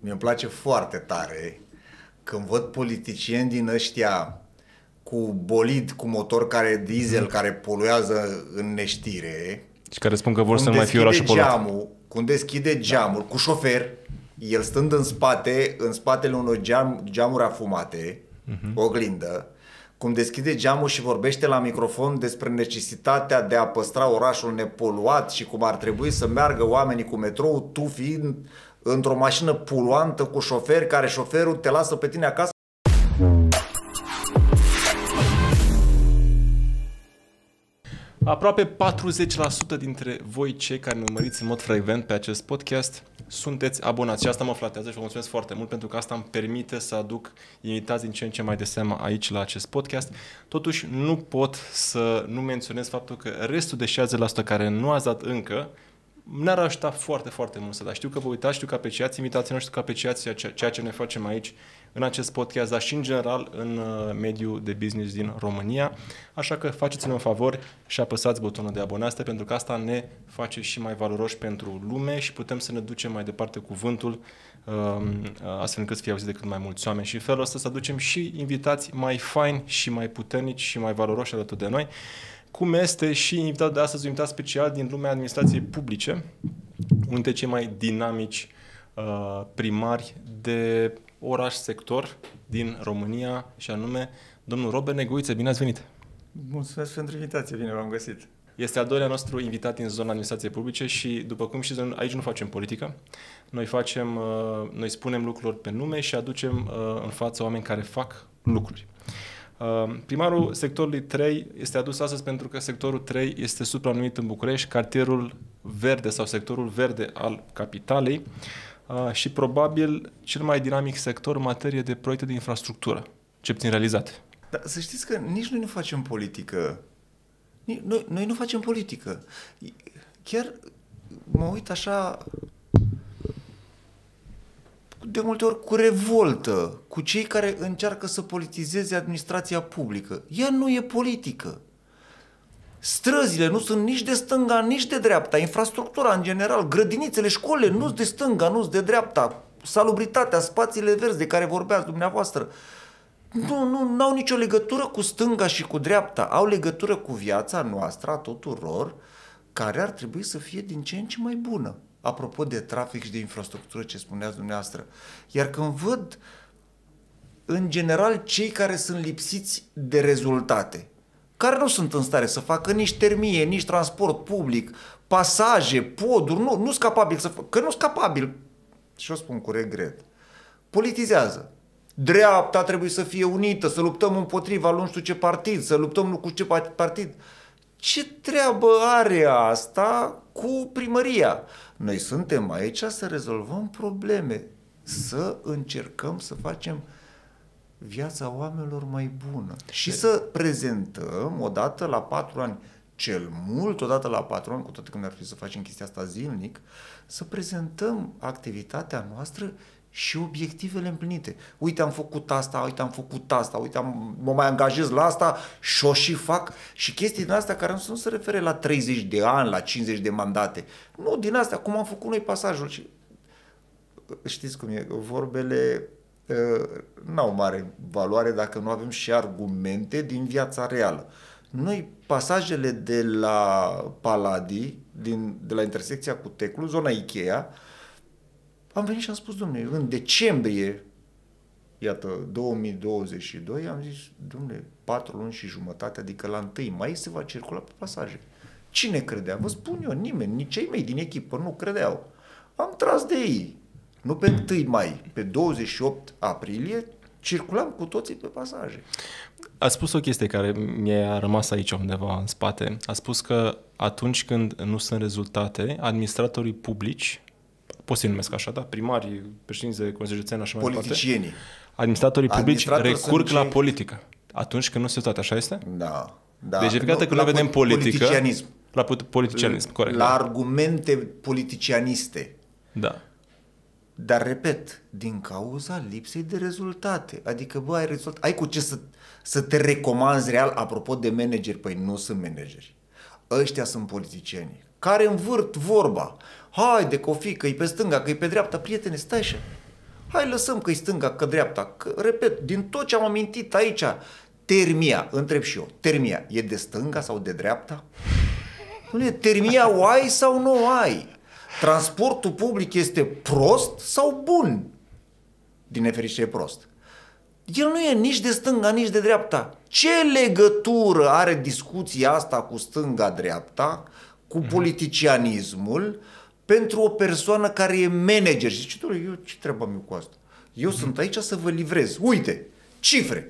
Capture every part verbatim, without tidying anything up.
mi-e place foarte tare când văd politicieni din ăștia cu bolid, cu motor care diesel, mm. care poluează în neștire. Și care spun că vor să nu mai fie orașul poluat. Geamul, cum deschide geamul cu șofer, el stând în spate, în spatele unor geam, geamuri afumate, mm-hmm. oglindă, cum deschide geamul și vorbește la microfon despre necesitatea de a păstra orașul nepoluat și cum ar trebui să meargă oamenii cu metrou, tu fiind într-o mașină poluantă cu șofer, care șoferul te lasă pe tine acasă. Aproape patruzeci la sută dintre voi, cei care ne urmăriți în mod frecvent pe acest podcast, sunteți abonați și asta mă flatează și vă mulțumesc foarte mult pentru că asta îmi permite să aduc invitați din ce în ce mai de seamă aici la acest podcast. Totuși nu pot să nu menționez faptul că restul de șaizeci la sută care nu ați dat încă ne-ar ajuta foarte, foarte mult să da. Știu că vă uitați, știu că apreciați invitații noștri, că apreciați ceea ce ne facem aici în acest podcast, dar și în general în mediul de business din România. Așa că faceți-ne un favor și apăsați butonul de abonare, pentru că asta ne face și mai valoroși pentru lume și putem să ne ducem mai departe cuvântul astfel încât să fie auzit de cât mai mulți oameni și în felul ăsta să aducem și invitați mai faini și mai puternici și mai valoroși alături de noi. Cum este și invitatul de astăzi, un invitat special din lumea administrației publice, unul dintre cei mai dinamici uh, primari de oraș-sector din România, și anume domnul Robert Negoiță. Bine ați venit! Mulțumesc pentru invitație, bine v-am găsit! Este al doilea nostru invitat din zona administrației publice și, după cum știți, aici nu facem politică. Noi facem, uh, noi spunem lucruri pe nume și aducem uh, în față oameni care fac lucruri. Primarul sectorului trei este adus astăzi pentru că sectorul trei este supranumit în București cartierul verde sau sectorul verde al capitalei și probabil cel mai dinamic sector în materie de proiecte de infrastructură, ce puțin realizate. Dar să știți că nici noi nu facem politică. Noi, noi nu facem politică. Chiar mă uit așa de multe ori cu revoltă, cu cei care încearcă să politizeze administrația publică. Ea nu e politică. Străzile nu sunt nici de stânga, nici de dreapta. Infrastructura, în general, grădinițele, școlile, nu sunt de stânga, nu sunt de dreapta. Salubritatea, spațiile verzi de care vorbeați dumneavoastră, nu, nu au nicio legătură cu stânga și cu dreapta. Au legătură cu viața noastră a tuturor, care ar trebui să fie din ce în ce mai bună. Apropo de trafic și de infrastructură, ce spuneați dumneavoastră. Iar când văd, în general, cei care sunt lipsiți de rezultate, care nu sunt în stare să facă nici termie, nici transport public, pasaje, poduri, nu, nu sunt capabili să facă, că nu sunt capabili, și o spun cu regret, politizează. Dreapta trebuie să fie unită, să luptăm împotriva nu știu ce partid, să luptăm nu cu ce partid. Ce treabă are asta cu primăria? Noi suntem aici să rezolvăm probleme, să încercăm să facem viața oamenilor mai bună și să prezentăm odată la patru ani, cel mult odată la patru ani, cu toate că ne-ar fi să facem chestia asta zilnic, să prezentăm activitatea noastră și obiectivele împlinite. Uite, am făcut asta, uite, am făcut asta, uite, am, mă mai angajez la asta și o și fac. Și chestii din astea care nu se refere la treizeci de ani, la cincizeci de mandate. Nu, din astea, cum am făcut noi pasajul. Și, știți cum e, vorbele uh, n-au mare valoare dacă nu avem și argumente din viața reală. Noi, pasajele de la Paladii, din, de la intersecția cu Teclu, zona Ikea, am venit și am spus, domnule, în decembrie, iată, două mii douăzeci și doi, am zis, domnule, patru luni și jumătate, adică la întâi mai se va circula pe pasaje. Cine credea? Vă spun eu, nimeni, nici cei mei din echipă nu credeau. Am tras de ei. Nu pe întâi mai, pe douăzeci și opt aprilie, circulam cu toții pe pasaje. Ați spus o chestie care mi-a rămas aici undeva în spate. A spus că atunci când nu sunt rezultate, administratorii publici, pot să-i numesc așa, da? Primarii, președinți de Consiliul Județean, așa mai departe. Politicienii. Administratorii publici recurg la cei... politică. Atunci când nu se toate, așa este? Da. da. Deci, fiecare când noi vedem politică... Politicianism. La politicianism, corect. La da. argumente politicianiste. Da. Dar, repet, din cauza lipsei de rezultate. Adică, bă, ai rezultat, ai cu ce să, să te recomanzi real, apropo de manageri. Păi nu sunt manageri. Ăștia sunt politicieni care învârt vorba. Haide, că o fi, că-i pe stânga, că-i pe dreapta. Prietene, stai așa. Hai lăsăm că-i stânga, că dreapta. Că, repet, din tot ce am amintit aici, termia, întreb și eu, termia e de stânga sau de dreapta? Nu, termia o ai sau nu o ai? Transportul public este prost sau bun? Din nefericire e prost. El nu e nici de stânga, nici de dreapta. Ce legătură are discuția asta cu stânga-dreapta, cu politicianismul, pentru o persoană care e manager? Și zice, eu ce treabă am eu cu asta? Eu mm-hmm. sunt aici să vă livrez. Uite, cifre.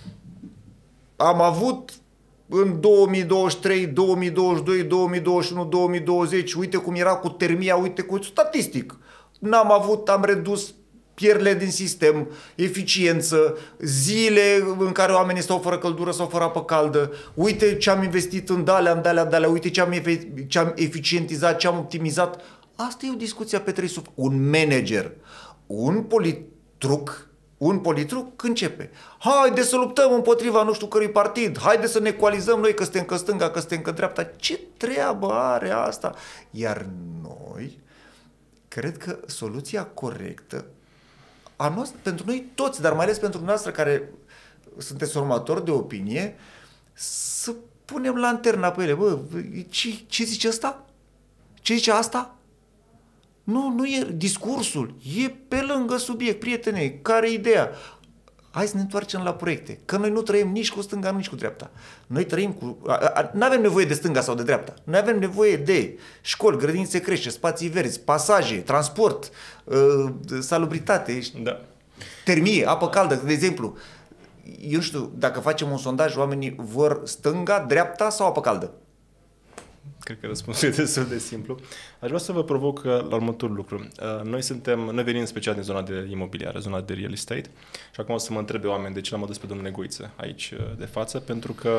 Am avut în două mii douăzeci și trei, două mii douăzeci și doi, două mii douăzeci și unu, două mii douăzeci, uite cum era cu termia, uite cu statistic. N-am avut, am redus pierderile din sistem, eficiență, zile în care oamenii stau fără căldură sau fără apă caldă, uite ce am investit în dalea, în dalea, în dalea, uite ce am, efe- ce am eficientizat, ce am optimizat. Asta e o discuție pe trei sub. Un manager, un politruc, un politruc începe. Haide să luptăm împotriva nu știu cărui partid, haide să ne coalizăm noi că suntem că stânga, că suntem că dreapta. Ce treabă are asta? Iar noi, cred că soluția corectă a noastră, pentru noi toți, dar mai ales pentru noastră care sunteți formatori de opinie, să punem lanterna pe ele. Bă, ce, ce zice ăsta? Ce zice asta? Nu, nu e discursul, e pe lângă subiect, prietene, care e ideea? Hai să ne întoarcem la proiecte, că noi nu trăim nici cu stânga, nici cu dreapta. Noi trăim cu... Nu avem nevoie de stânga sau de dreapta. Noi avem nevoie de școli, grădinițe crește, spații verzi, pasaje, transport, salubritate, da. termie, apă caldă, de exemplu. Eu nu știu, dacă facem un sondaj, oamenii vor stânga, dreapta sau apă caldă? Cred că răspunsul e destul de simplu. Aș vrea să vă provoc la următorul lucru. Noi suntem, noi venim special din zona de imobiliară, zona de real estate, și acum o să mă întrebe oameni de ce l-am adus pe domnul Negoiță aici de față, pentru că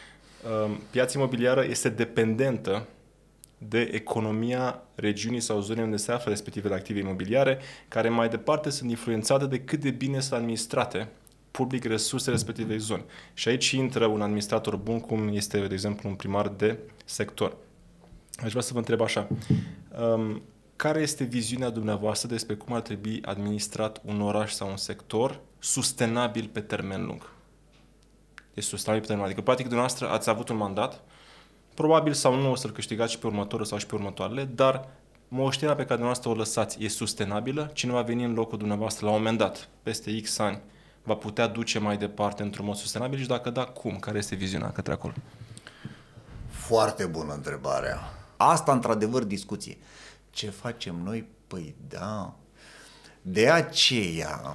piața imobiliară este dependentă de economia regiunii sau zonei unde se află respectivele active imobiliare, care mai departe sunt influențate de cât de bine sunt administrate public resursele respectivei zone. Și aici intră un administrator bun, cum este, de exemplu, un primar de sector. Aș vrea să vă întreb așa, um, care este viziunea dumneavoastră despre cum ar trebui administrat un oraș sau un sector sustenabil pe termen lung? Este sustenabil pe termen lung. Adică, practic, dumneavoastră ați avut un mandat, probabil sau nu o să-l câștigați și pe următorul sau și pe următoarele, dar moștenirea pe care dumneavoastră o lăsați e sustenabilă? Cine va veni în locul dumneavoastră la un moment dat, peste X ani, va putea duce mai departe într-un mod sustenabil și dacă da, cum? Care este viziunea către acolo? Foarte bună întrebarea. Asta, într-adevăr, discuție. Ce facem noi? Păi da. De aceea,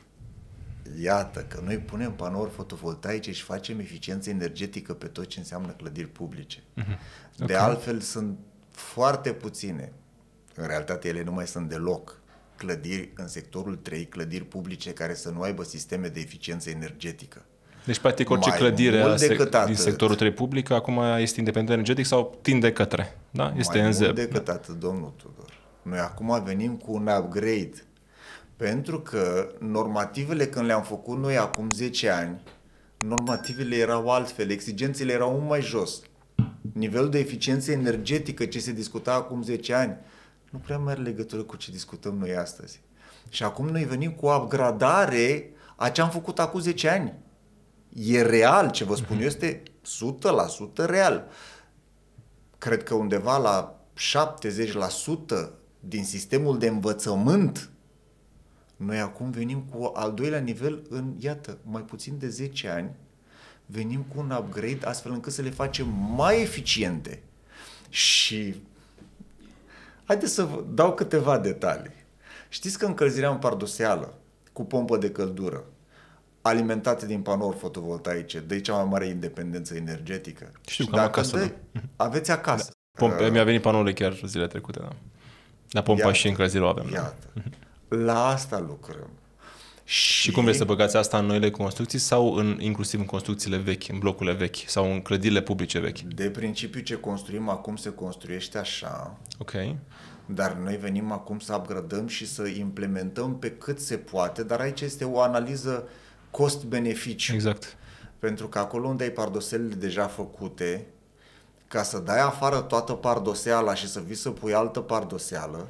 iată că noi punem panouri fotovoltaice și facem eficiență energetică pe tot ce înseamnă clădiri publice. Mm-hmm. Okay. De altfel, sunt foarte puține. În realitate, ele nu mai sunt deloc clădiri în sectorul trei, clădiri publice care să nu aibă sisteme de eficiență energetică. Deci, practic, orice mai clădire sec- din sectorul trei public acum este independent energetic sau tinde către, da? Este mai N Z. Mai mult decât da. atât, domnul Tudor. Noi acum venim cu un upgrade, pentru că normativele, când le-am făcut noi acum zece ani, normativele erau altfel, exigențele erau mult mai jos. Nivelul de eficiență energetică ce se discuta acum zece ani nu prea mai are legătură cu ce discutăm noi astăzi. Și acum noi venim cu o upgradare a ce am făcut acum zece ani. E real, ce vă spun eu, este o sută la sută real. Cred că undeva la șaptezeci la sută din sistemul de învățământ, noi acum venim cu al doilea nivel în, iată, mai puțin de zece ani, venim cu un upgrade astfel încât să le facem mai eficiente. Și haideți să vă dau câteva detalii. Știți că încălzirea în pardoseală cu pompă de căldură alimentate din panouri fotovoltaice dă cea mai mare independență energetică? Știu că am acasă. Dă, aveți acasă. Da. Pompe, uh, mi-a venit panoule chiar zilele trecute, da. La pompa iată, și încălzire o avem. Iată. Da. La asta lucrăm. Și... și cum vreți să băgați asta în noile construcții sau în, inclusiv în construcțiile vechi, în blocurile vechi sau în clădirile publice vechi? De principiu ce construim acum se construiește așa. Ok. Dar noi venim acum să upgradăm și să implementăm pe cât se poate, dar aici este o analiză cost-beneficiu. Exact. Pentru că acolo unde ai pardoselele deja făcute, ca să dai afară toată pardoseala și să vii să pui altă pardoseală,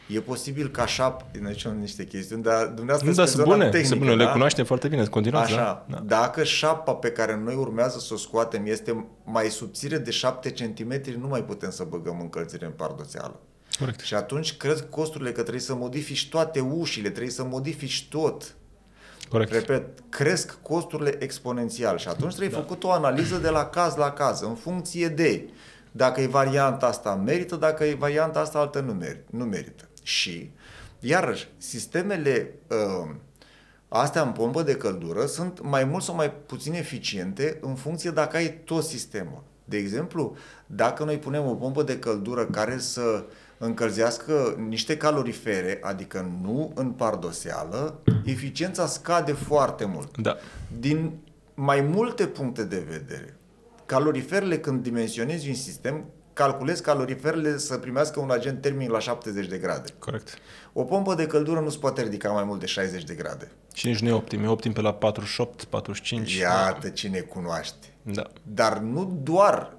E posibil ca șap, deci sunt niște chestiuni, dar dumneavoastră Nu, dar sunt bune, tehnică, sunt bune, da? le cunoaștem foarte bine, continuați. Așa, da? Da. dacă șapa pe care noi urmează să o scoatem este mai subțire de șapte centimetri, nu mai putem să băgăm încălzire în pardoseală. Corect. Și atunci cresc costurile că trebuie să modifici toate ușile, trebuie să modifici tot. Corect. Repet, cresc costurile exponențial și atunci trebuie da. făcut o analiză de la caz la caz, în funcție de dacă e varianta asta merită, dacă e varianta asta altă nu, meri, nu merită. Și, iarăși, sistemele uh, astea în pompă de căldură sunt mai mult sau mai puțin eficiente în funcție dacă ai tot sistemul. De exemplu, dacă noi punem o pompă de căldură care să încălzească niște calorifere, adică nu în pardoseală, eficiența scade foarte mult. Da. Din mai multe puncte de vedere. Caloriferele, când dimensionezi un sistem, calculezi caloriferele să primească un agent termic la șaptezeci de grade. Corect. O pompă de căldură nu se poate ridica mai mult de șaizeci de grade. Și nici nu e optim, e optim pe la patruzeci și opt, patruzeci și cinci. Iată cine cunoaște. Da. Dar nu doar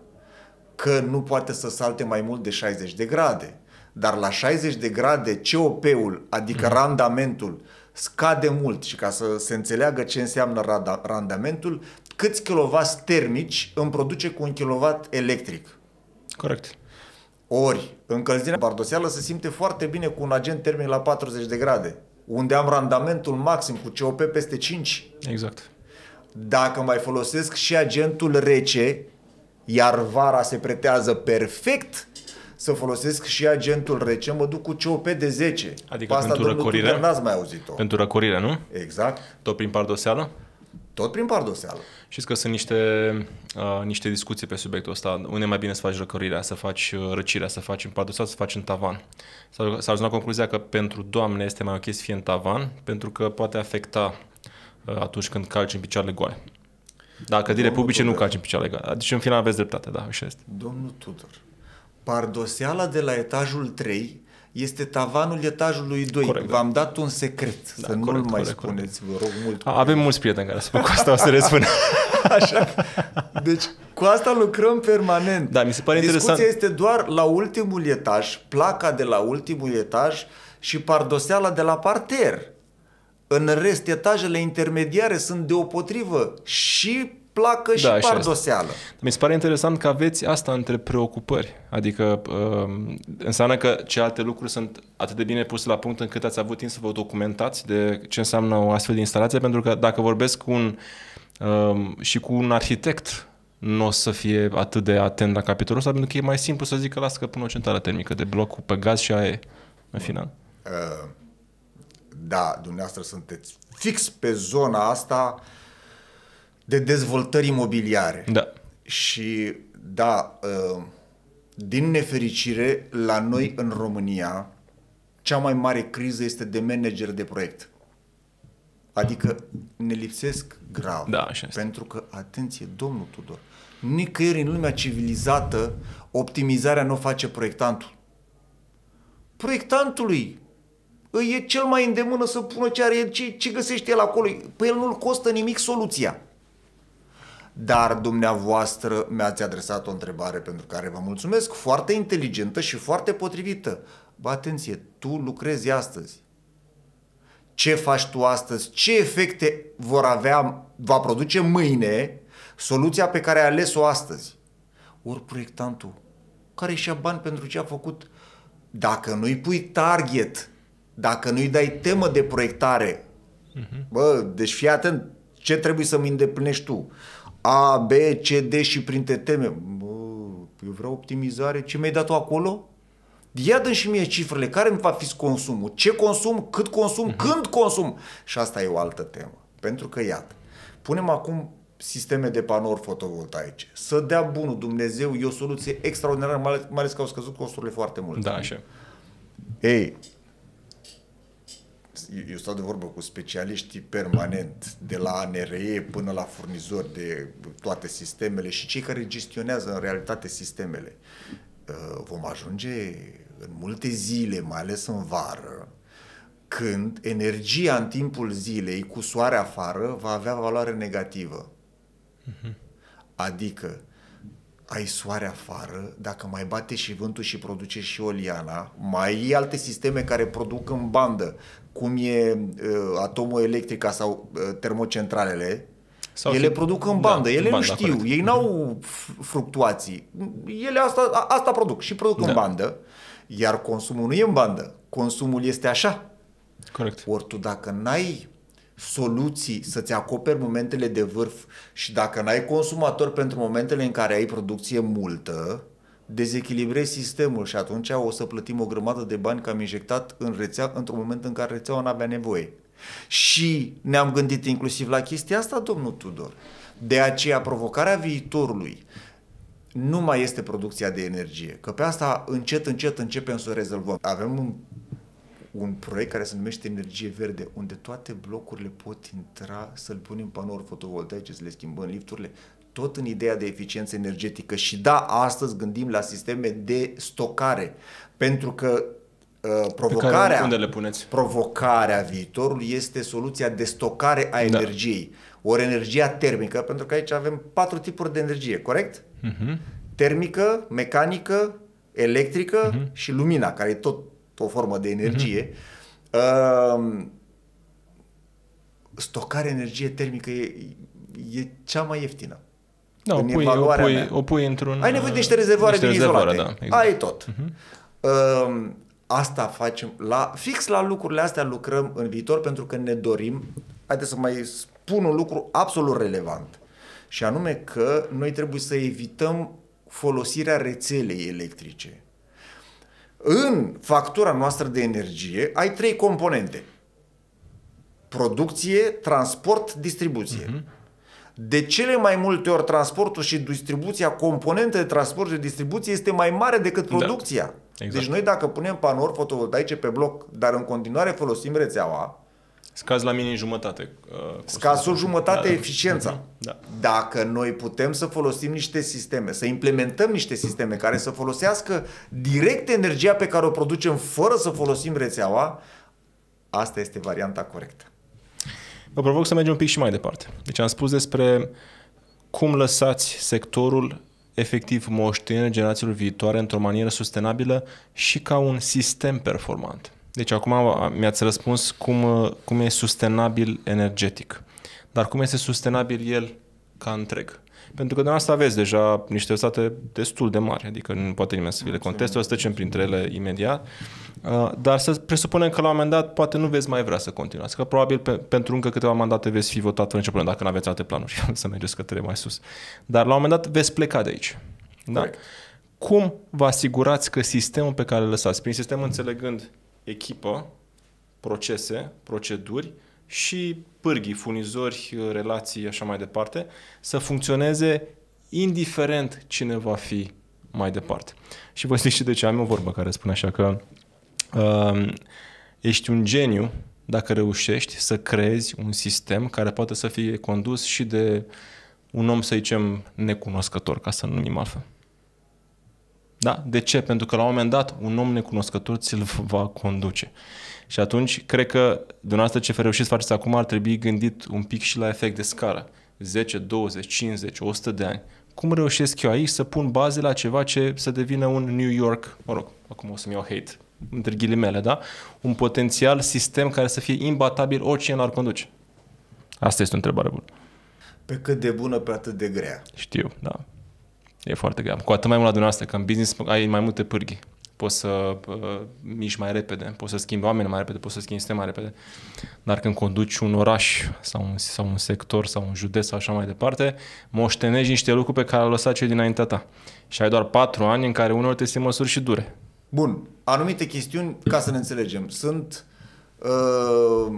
că nu poate să salte mai mult de șaizeci de grade, dar la șaizeci de grade C O P-ul, adică mm. randamentul, scade mult. Și ca să se înțeleagă ce înseamnă randamentul, câți kilowatt termici îmi produce cu un kilowatt electric. Corect. Ori, încălzirea pardoseală se simte foarte bine cu un agent termic la patruzeci de grade, unde am randamentul maxim cu C O P peste cinci. Exact. Dacă mai folosesc și agentul rece, iar vara se pretează perfect să folosesc și agentul rece, mă duc cu C O P de zece. Adică asta, pentru răcorire? N-ați mai auzit-o. Pentru răcorire, nu? Exact. Tot prin pardoseală? Tot prin pardoseală. Știți că sunt niște, uh, niște discuții pe subiectul ăsta. Unde e mai bine să faci răcorirea, să faci uh, răcirea, să faci în pardoseală, să faci în tavan. S-a, s-a ajuns la concluzia că pentru doamne este mai ok să fie în tavan, pentru că poate afecta uh, atunci când calci în picioarele goale. Dar clădirile publice nu calci în picioarele goale. Deci în final aveți dreptate, da, așa este. Domnul Tudor, pardoseala de la etajul trei este tavanul etajului doi. Corect, V-am da. dat un secret, Da, să nu-l corect, mai corect, spuneți, vă rog mult. A, avem mulți prieteni care se fac cu asta, o să le spun. Așa. Deci cu asta lucrăm permanent. Da, mi se pare Discuția interesant. este doar la ultimul etaj, placa de la ultimul etaj și pardoseala de la parter. În rest, etajele intermediare sunt deopotrivă și placă și Da, pardoseală. Mi se pare interesant că aveți asta între preocupări. Adică uh, înseamnă că ce alte lucruri sunt atât de bine puse la punct încât ați avut timp să vă documentați de ce înseamnă o astfel de instalație, pentru că dacă vorbesc cu un, uh, și cu un arhitect, nu o să fie atât de atent la capitolul ăsta, pentru că e mai simplu să zică lasă că pun o centrală termică de bloc pe gaz și aia e în final. Uh, da, dumneavoastră sunteți fix pe zona asta de dezvoltări imobiliare. Da. Și da, din nefericire, la noi în România, cea mai mare criză este de manager de proiect. Adică ne lipsesc grav. Da, așa este. Pentru că, atenție, domnul Tudor, nicăieri în lumea civilizată optimizarea nu o face proiectantul. Proiectantului e cel mai îndemână să pună ce are, ce, ce găsește el acolo. Pe el nu-l costă nimic soluția. Dar dumneavoastră mi-ați adresat o întrebare pentru care vă mulțumesc, foarte inteligentă și foarte potrivită. Bă, atenție, tu lucrezi astăzi. Ce faci tu astăzi? Ce efecte vor avea, va produce mâine soluția pe care ai ales-o astăzi? Ori proiectantul, care și-a bani pentru ce a făcut, dacă nu-i pui target, dacă nu-i dai temă de proiectare, uh-huh. bă, deci fii atent, ce trebuie să-mi îndeplinești tu? A, B, C, D și printre teme. Bă, eu vreau optimizare. Ce mi-ai dat tu acolo? Ia dă și mie cifrele. Care îmi va fi consumul? Ce consum? Cât consum? Uh-huh. Când consum? Și asta e o altă temă. Pentru că, iată, punem acum sisteme de panouri fotovoltaice. Să dea bunul Dumnezeu, e o soluție extraordinară, mai ales, mai ales că au scăzut costurile foarte mult. Da, așa. Ei, eu stau de vorbă cu specialiștii permanent, de la A N R E până la furnizori de toate sistemele și cei care gestionează în realitate sistemele. Vom ajunge în multe zile, mai ales în vară, când energia în timpul zilei cu soare afară va avea valoare negativă. Uh-huh. Adică ai soare afară, dacă mai bate și vântul și produce și o liana, mai ai alte sisteme care produc în bandă, cum e uh, atomoelectrica sau uh, termocentralele, sau ele fi... produc în bandă, da, ele banda, nu știu, corect. Ei n-au fluctuații, ele asta, a, asta produc și produc da. în bandă, iar consumul nu e în bandă, consumul este așa. Corect. Ori tu dacă n-ai soluții să-ți acoperi momentele de vârf și dacă n-ai consumator pentru momentele în care ai producție multă, dezechilibrezi sistemul și atunci o să plătim o grămadă de bani că am injectat în rețea într-un moment în care rețeaua n-avea nevoie. Și ne-am gândit inclusiv la chestia asta, domnul Tudor. De aceea provocarea viitorului nu mai este producția de energie, că pe asta încet, încet începem să o rezolvăm. Avem un un proiect care se numește Energie Verde, unde toate blocurile pot intra, să-l punem panouri fotovoltaice, să le schimbăm lifturile, tot în ideea de eficiență energetică. Și da, astăzi gândim la sisteme de stocare, pentru că uh, provocarea, unde le puneți? provocarea viitorului este soluția de stocare a energiei. Da. Ori energia termică, pentru că aici avem patru tipuri de energie, corect? Uh-huh. Termică, mecanică, electrică uh-huh. și lumina, care e tot o formă de energie. Mm-hmm. Uh, stocarea energie termică e, e cea mai ieftină. Da, o pui, o, pui, o pui într-un... Ai nevoie de niște rezervoare niște din izolate. Da, exact. Ai tot. Uh-huh. Uh, asta facem. La, fix la lucrurile astea lucrăm în viitor pentru că ne dorim, haideți să mai spun un lucru absolut relevant, și anume că noi trebuie să evităm folosirea rețelei electrice. În factura noastră de energie ai trei componente. Producție, transport, distribuție. Uh-huh. De cele mai multe ori transportul și distribuția, componente de transport și distribuție este mai mare decât producția. Da. Exact. Deci noi dacă punem panouri fotovoltaice pe bloc, dar în continuare folosim rețeaua, scazi la minim jumătate. Uh, scazi o jumătate da, eficiența. Da. Da. Dacă noi putem să folosim niște sisteme, să implementăm niște sisteme care să folosească direct energia pe care o producem fără să folosim rețeaua, asta este varianta corectă. Vă provoc să mergem un pic și mai departe. Deci am spus despre cum lăsați sectorul efectiv moștenire generațiilor viitoare într-o manieră sustenabilă și ca un sistem performant. Deci acum mi-ați răspuns cum, cum e sustenabil energetic. Dar cum este sustenabil el ca întreg? Pentru că de asta aveți deja niște state destul de mari, adică nu poate nimeni să vi le conteste, o să trecem printre ele imediat. Dar să presupunem că la un moment dat poate nu veți mai vrea să continuați, că probabil pe, pentru încă câteva mandate veți fi votat fără nicio problemă, dacă nu aveți alte planuri să mergeți către mai sus. Dar la un moment dat veți pleca de aici. Da? Cum vă asigurați că sistemul pe care îl lăsați, prin sistem înțelegând echipă, procese, proceduri și pârghii, furnizori, relații, așa mai departe, să funcționeze indiferent cine va fi mai departe. Și vă zic și de ce am o vorbă care spune așa că uh, ești un geniu dacă reușești să creezi un sistem care poate să fie condus și de un om, să zicem, necunoscător, ca să nu numim altfel. Da? De ce? Pentru că la un moment dat un om necunoscător ți-l va conduce. Și atunci, cred că dumneavoastră ce reușiți să faceți acum ar trebui gândit un pic și la efect de scară. zece, douăzeci, cincizeci, o sută de ani. Cum reușesc eu aici să pun baze la ceva ce să devină un New York, mă rog, acum o să-mi iau hate, între ghilimele, da? Un potențial sistem care să fie imbatabil oricine l-ar conduce. Asta este o întrebare bună. Pe cât de bună, pe atât de grea. Știu, da. E foarte grea. Cu atât mai mult la dumneavoastră, că în business ai mai multe pârghii. Poți să uh, miști mai repede, poți să schimbi oameni mai repede, poți să schimbi sistem mai repede. Dar când conduci un oraș sau un, sau un sector sau un județ sau așa mai departe, moștenești niște lucruri pe care le-au lăsat cei dinaintea ta. Și ai doar patru ani în care uneori trebuie să măsuri și dure. Bun. Anumite chestiuni, ca să ne înțelegem, sunt uh,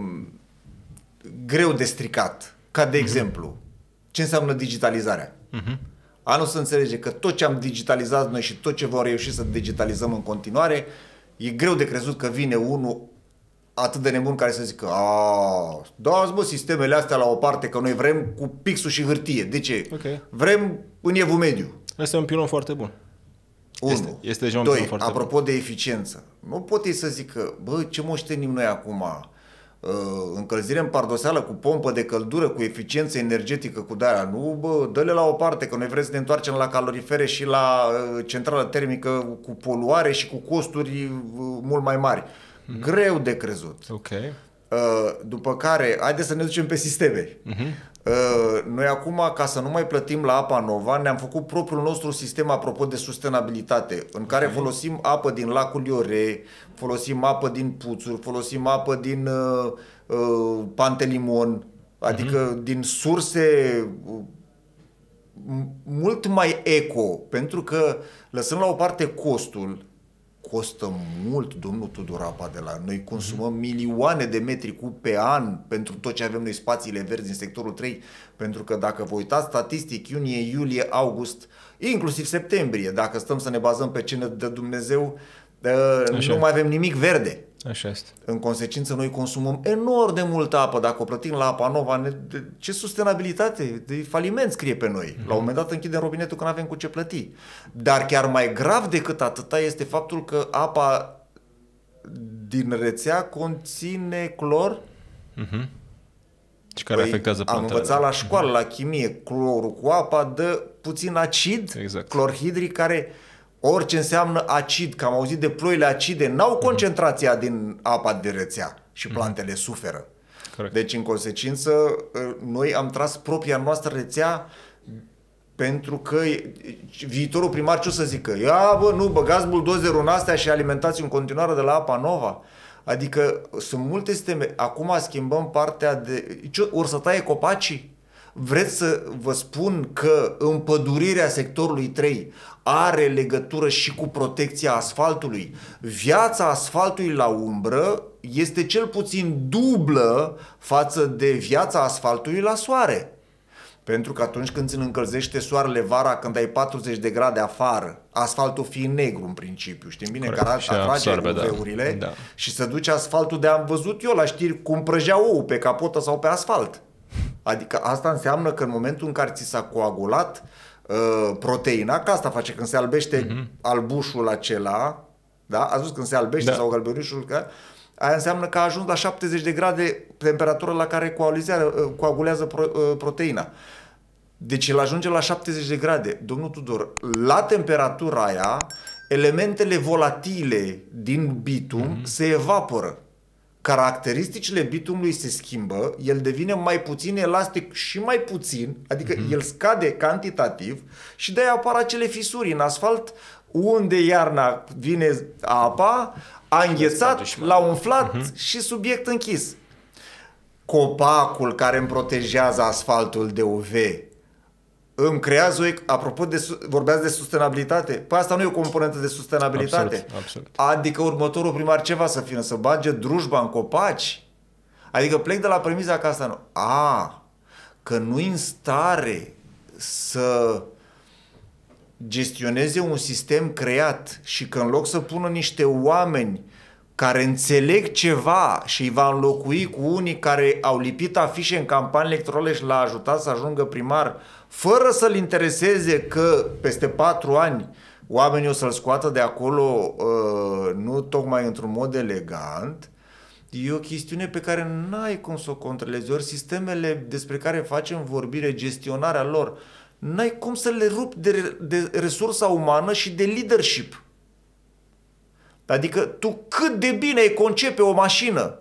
greu de stricat. Ca de uh-huh. exemplu, ce înseamnă digitalizarea? Uh-huh. Anul să înțelege că tot ce am digitalizat noi și tot ce vom reuși să digitalizăm în continuare, e greu de crezut că vine unul atât de nebun care să zică a, dați bă sistemele astea la o parte că noi vrem cu pixul și hârtie. De ce? Okay. Vrem în evul mediu. Este un pilon foarte bun. Unu. Este, este deja un Doi, pilon foarte apropo bun. de eficiență. Nu pot ei să zică, bă, ce moștenim noi acum? încălzire în pardoseală cu pompă de căldură, cu eficiență energetică, cu de-aia. Nu, bă, dă-le la o parte, că noi vrem să ne întoarcem la calorifere și la centrală termică cu poluare și cu costuri mult mai mari. Mm-hmm. Greu de crezut. Okay. După care, haideți să ne ducem pe sisteme. Mm-hmm. Noi acum, ca să nu mai plătim la Apa Nova, ne-am făcut propriul nostru sistem, apropo de sustenabilitate, în care mm-hmm. folosim apă din lacul Iore, folosim apă din Puțuri, folosim apă din uh, uh, Pantelimon, adică mm-hmm. din surse mult mai eco, pentru că lăsând la o parte costul, costă mult, domnul Tudor, apa de la noi. Consumăm mm-hmm. milioane de metri cub pe an pentru tot ce avem noi, spațiile verzi din sectorul trei, pentru că dacă vă uitați statistic, iunie, iulie, august, inclusiv septembrie, dacă stăm să ne bazăm pe ce ne dă Dumnezeu, Așa. nu mai avem nimic verde. Așa este. În consecință, noi consumăm enorm de multă apă. Dacă o plătim la Apa Nova, ne, de, ce sustenabilitate? De faliment scrie pe noi. Mm-hmm. La un moment dat închidem robinetul când avem cu ce plăti. Dar chiar mai grav decât atâta este faptul că apa din rețea conține clor. Mm-hmm. Și care păi, afectează plantele. Am învățat la școală, mm-hmm. la chimie, clorul cu apa dă puțin acid, exact. clorhidric, care... Orice înseamnă acid, că am auzit de ploile acide, n-au concentrația din apa de rețea și plantele mm-hmm. suferă. Corect. Deci, în consecință, noi am tras propria noastră rețea pentru că viitorul primar ce o să zică? Ia bă, nu, băgați buldozerul în astea și alimentați în continuare de la Apa Nova. Adică sunt multe sisteme. Acum schimbăm partea de... Or să taie copacii? Vreți să vă spun că împădurirea sectorului trei are legătură și cu protecția asfaltului? Viața asfaltului la umbră este cel puțin dublă față de viața asfaltului la soare. Pentru că atunci când ți-l încălzește soarele vara, când ai patruzeci de grade afară, asfaltul fiind negru în principiu, știm bine, că atrage U V-urile da. Și se duce asfaltul de am văzut eu la știri cum prăjea ou pe capotă sau pe asfalt. Adică asta înseamnă că în momentul în care ți s-a coagulat uh, proteina, că asta face când se albește uh-huh. albușul acela, da? Ați văzut când se albește da. Sau gălbenușul, că aia înseamnă că a ajuns la șaptezeci de grade temperatură la care coagulează, coagulează pro, uh, proteina. Deci el ajunge la șaptezeci de grade. Domnul Tudor, la temperatura aia, elementele volatile din bitum uh-huh. se evaporă. Caracteristicile bitumului se schimbă, el devine mai puțin elastic și mai puțin, adică mm-hmm. el scade cantitativ și de-aia apar acele fisuri în asfalt unde iarna vine apa, a înghețat, l-a umflat mm-hmm. și subiect închis. Copacul care îmi protejează asfaltul de U V îmi creează o... Apropo de... Vorbeați de sustenabilitate? Păi asta nu e o componentă de sustenabilitate. Absolut, absolut. Adică următorul primar ce va să fie? Să bage drujba în copaci? Adică plec de la premisa că asta nu... A, că nu-i în stare să gestioneze un sistem creat și că în loc să pună niște oameni care înțeleg ceva și îi va înlocui cu unii care au lipit afișe în campanii electorale și l-a ajutat să ajungă primar, fără să-l intereseze că peste patru ani oamenii o să-l scoată de acolo uh, nu tocmai într-un mod elegant, e o chestiune pe care n-ai cum să o controlezi. Ori sistemele despre care facem vorbire, gestionarea lor, n-ai cum să le rupi de, de resursa umană și de leadership. Adică tu cât de bine ai concepe o mașină,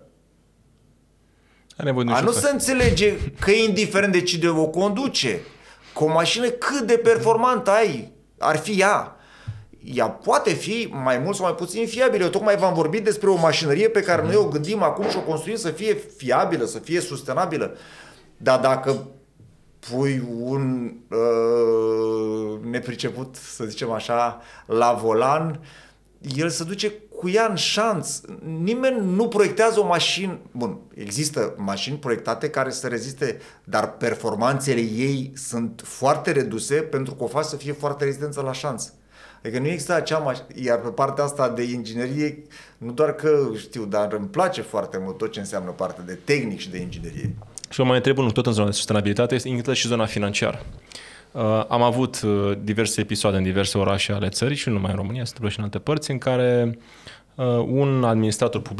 a nu se înțelege că e indiferent de cine o conduce, că o mașină cât de performantă ai, ar fi ea. Ea poate fi mai mult sau mai puțin fiabilă. Eu tocmai v-am vorbit despre o mașinărie pe care noi o gândim acum și o construim să fie fiabilă, să fie sustenabilă. Dar dacă pui un uh, nepriceput, să zicem așa, la volan, el se duce cu ea în șanț. Nimeni nu proiectează o mașină... Bun, există mașini proiectate care să reziste, dar performanțele ei sunt foarte reduse pentru că o fac să fie foarte rezistență la șanț. Adică nu există acea mașină. Iar pe partea asta de inginerie, nu doar că știu, dar îmi place foarte mult tot ce înseamnă partea de tehnic și de inginerie. Și eu mai întreb unul tot în zona de sustenabilitate, este inclusă și zona financiară. Uh, am avut uh, diverse episoade în diverse orașe ale țării și nu numai în România, se întâmplă și în alte părți, în care uh, un administrator public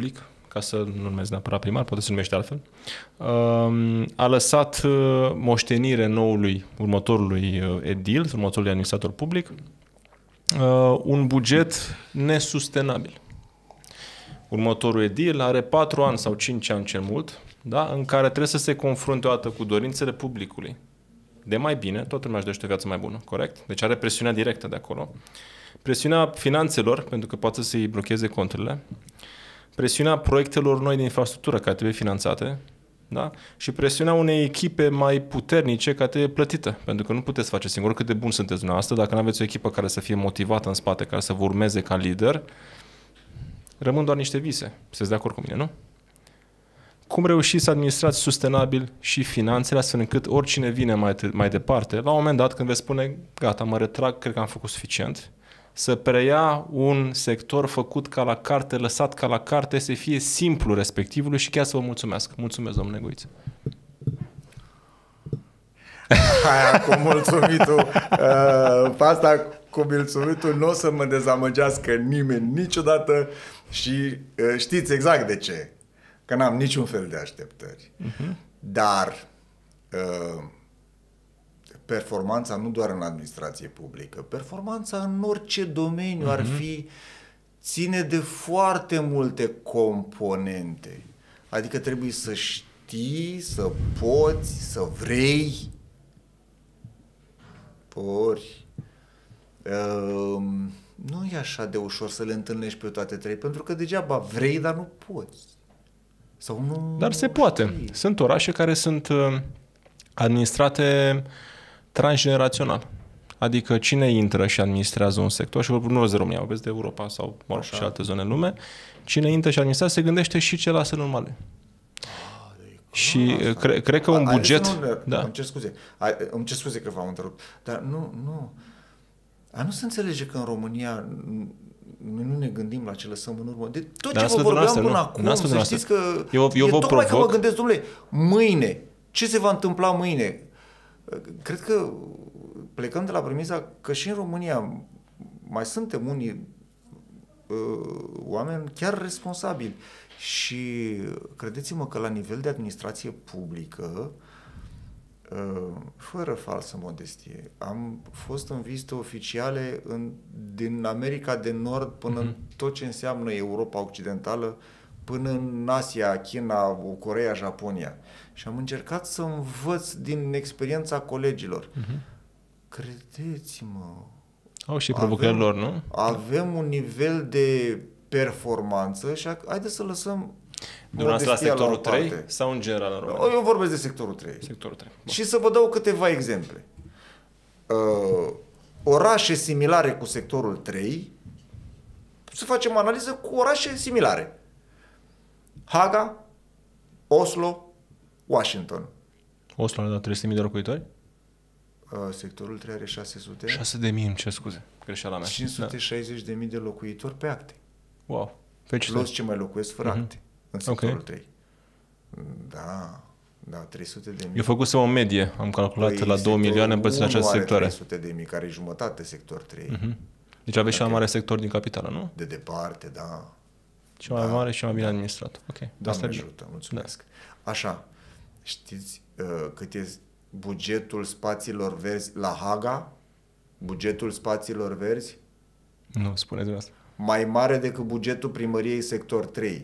ca să nu numesc neapărat primar, poate se numește altfel, uh, a lăsat uh, moștenire noului, următorului uh, edil, următorului administrator public, uh, un buget nesustenabil. Următorul edil are patru ani sau cinci ani cel mult, da? În care trebuie să se confrunte o dată cu dorințele publicului de mai bine, toată lumea își dorește o viață mai bună, corect? Deci are presiunea directă de acolo. Presiunea finanțelor, pentru că poate să-i blocheze conturile. Presiunea proiectelor noi de infrastructură care trebuie finanțate, da? Și presiunea unei echipe mai puternice care trebuie plătită, pentru că nu puteți face singur cât de bun sunteți dumneavoastră, dacă nu aveți o echipă care să fie motivată în spate, care să vă urmeze ca lider, rămân doar niște vise. Sunteți de acord cu mine, nu? Cum reușiți să administrați sustenabil și finanțele, astfel încât oricine vine mai, mai departe, la un moment dat când veți spune, gata, mă retrag, cred că am făcut suficient, să preia un sector făcut ca la carte, lăsat ca la carte, să fie simplu respectivului și chiar să vă mulțumesc. Mulțumesc, domnule Negoiță. Aia cu mulțumitul, uh, asta cu mulțumitul nu o să mă dezamăgească nimeni niciodată și uh, știți exact de ce. Că n-am niciun fel de așteptări. Uh-huh. Dar uh, performanța nu doar în administrație publică, performanța în orice domeniu uh-huh. ar fi, ține de foarte multe componente. Adică trebuie să știi, să poți, să vrei. Ori uh, nu e așa de ușor să le întâlnești pe toate trei, pentru că degeaba vrei, dar nu poți. Sau nu, Dar se nu poate. știi. Sunt orașe care sunt administrate transgenerațional. Adică cine intră și administrează un sector, și nu de România, vorbesc de Europa sau mă rog, și alte zone în lume, cine intră și administrează se gândește și ce lasă în urma lui. Și cre, cred că un A, buget... Nu, da. Îmi cer scuze. A, îmi cer scuze că v-am întrerupt. Dar nu, nu. A nu se înțelege că în România noi nu ne gândim la ce lăsăm în urmă. De tot Dar ce vă vorbeam până nu. acum, să știți că eu, eu e vă tocmai provoc... că mă gândesc, domnule, mâine, ce se va întâmpla mâine? Cred că plecăm de la premisa că și în România mai suntem unii uh, oameni chiar responsabili. Și credeți-mă că la nivel de administrație publică, fără falsă modestie, am fost în vizite oficiale în, din America de Nord până mm-hmm. în tot ce înseamnă Europa Occidentală, până în Asia, China, Coreea, Japonia. Și am încercat să învăț din experiența colegilor. Mm-hmm. Credeți-mă, au și provocări lor, nu? Avem un nivel de performanță și haideți să lăsăm dumneavoastră la sectorul trei sau în general în România? Eu vorbesc de sectorul trei. Sectorul trei. Bun. Și să vă dau câteva exemple. Uh, orașe similare cu sectorul trei, să facem analiză cu orașe similare. Haga, Oslo, Washington. Oslo are dat trei sute de mii de locuitori? Uh, sectorul trei are șase sute. șase sute de mii, îmi cer scuze. Greșeala mea. cinci sute șaizeci de mii de locuitori pe acte. Wow. Plus ce mai locuiesc fără uh-huh. acte în sectorul okay. trei. Da, da, trei sute de mii. Eu făcusem o medie, am calculat păi la două milioane împărțit în acest sector. trei sute de mii, care e jumătate sector trei. Uh-huh. Deci aveți cel mai mare sector din capitală, nu? De departe, da. Cel mai da. mare și mai bine administrat. Ok. Doamne ajută, mulțumesc. Da. Așa, știți uh, cât e bugetul spațiilor verzi la Haga? Bugetul spațiilor verzi? Nu, spuneți dumneavoastră. Mai mare decât bugetul primăriei sector trei.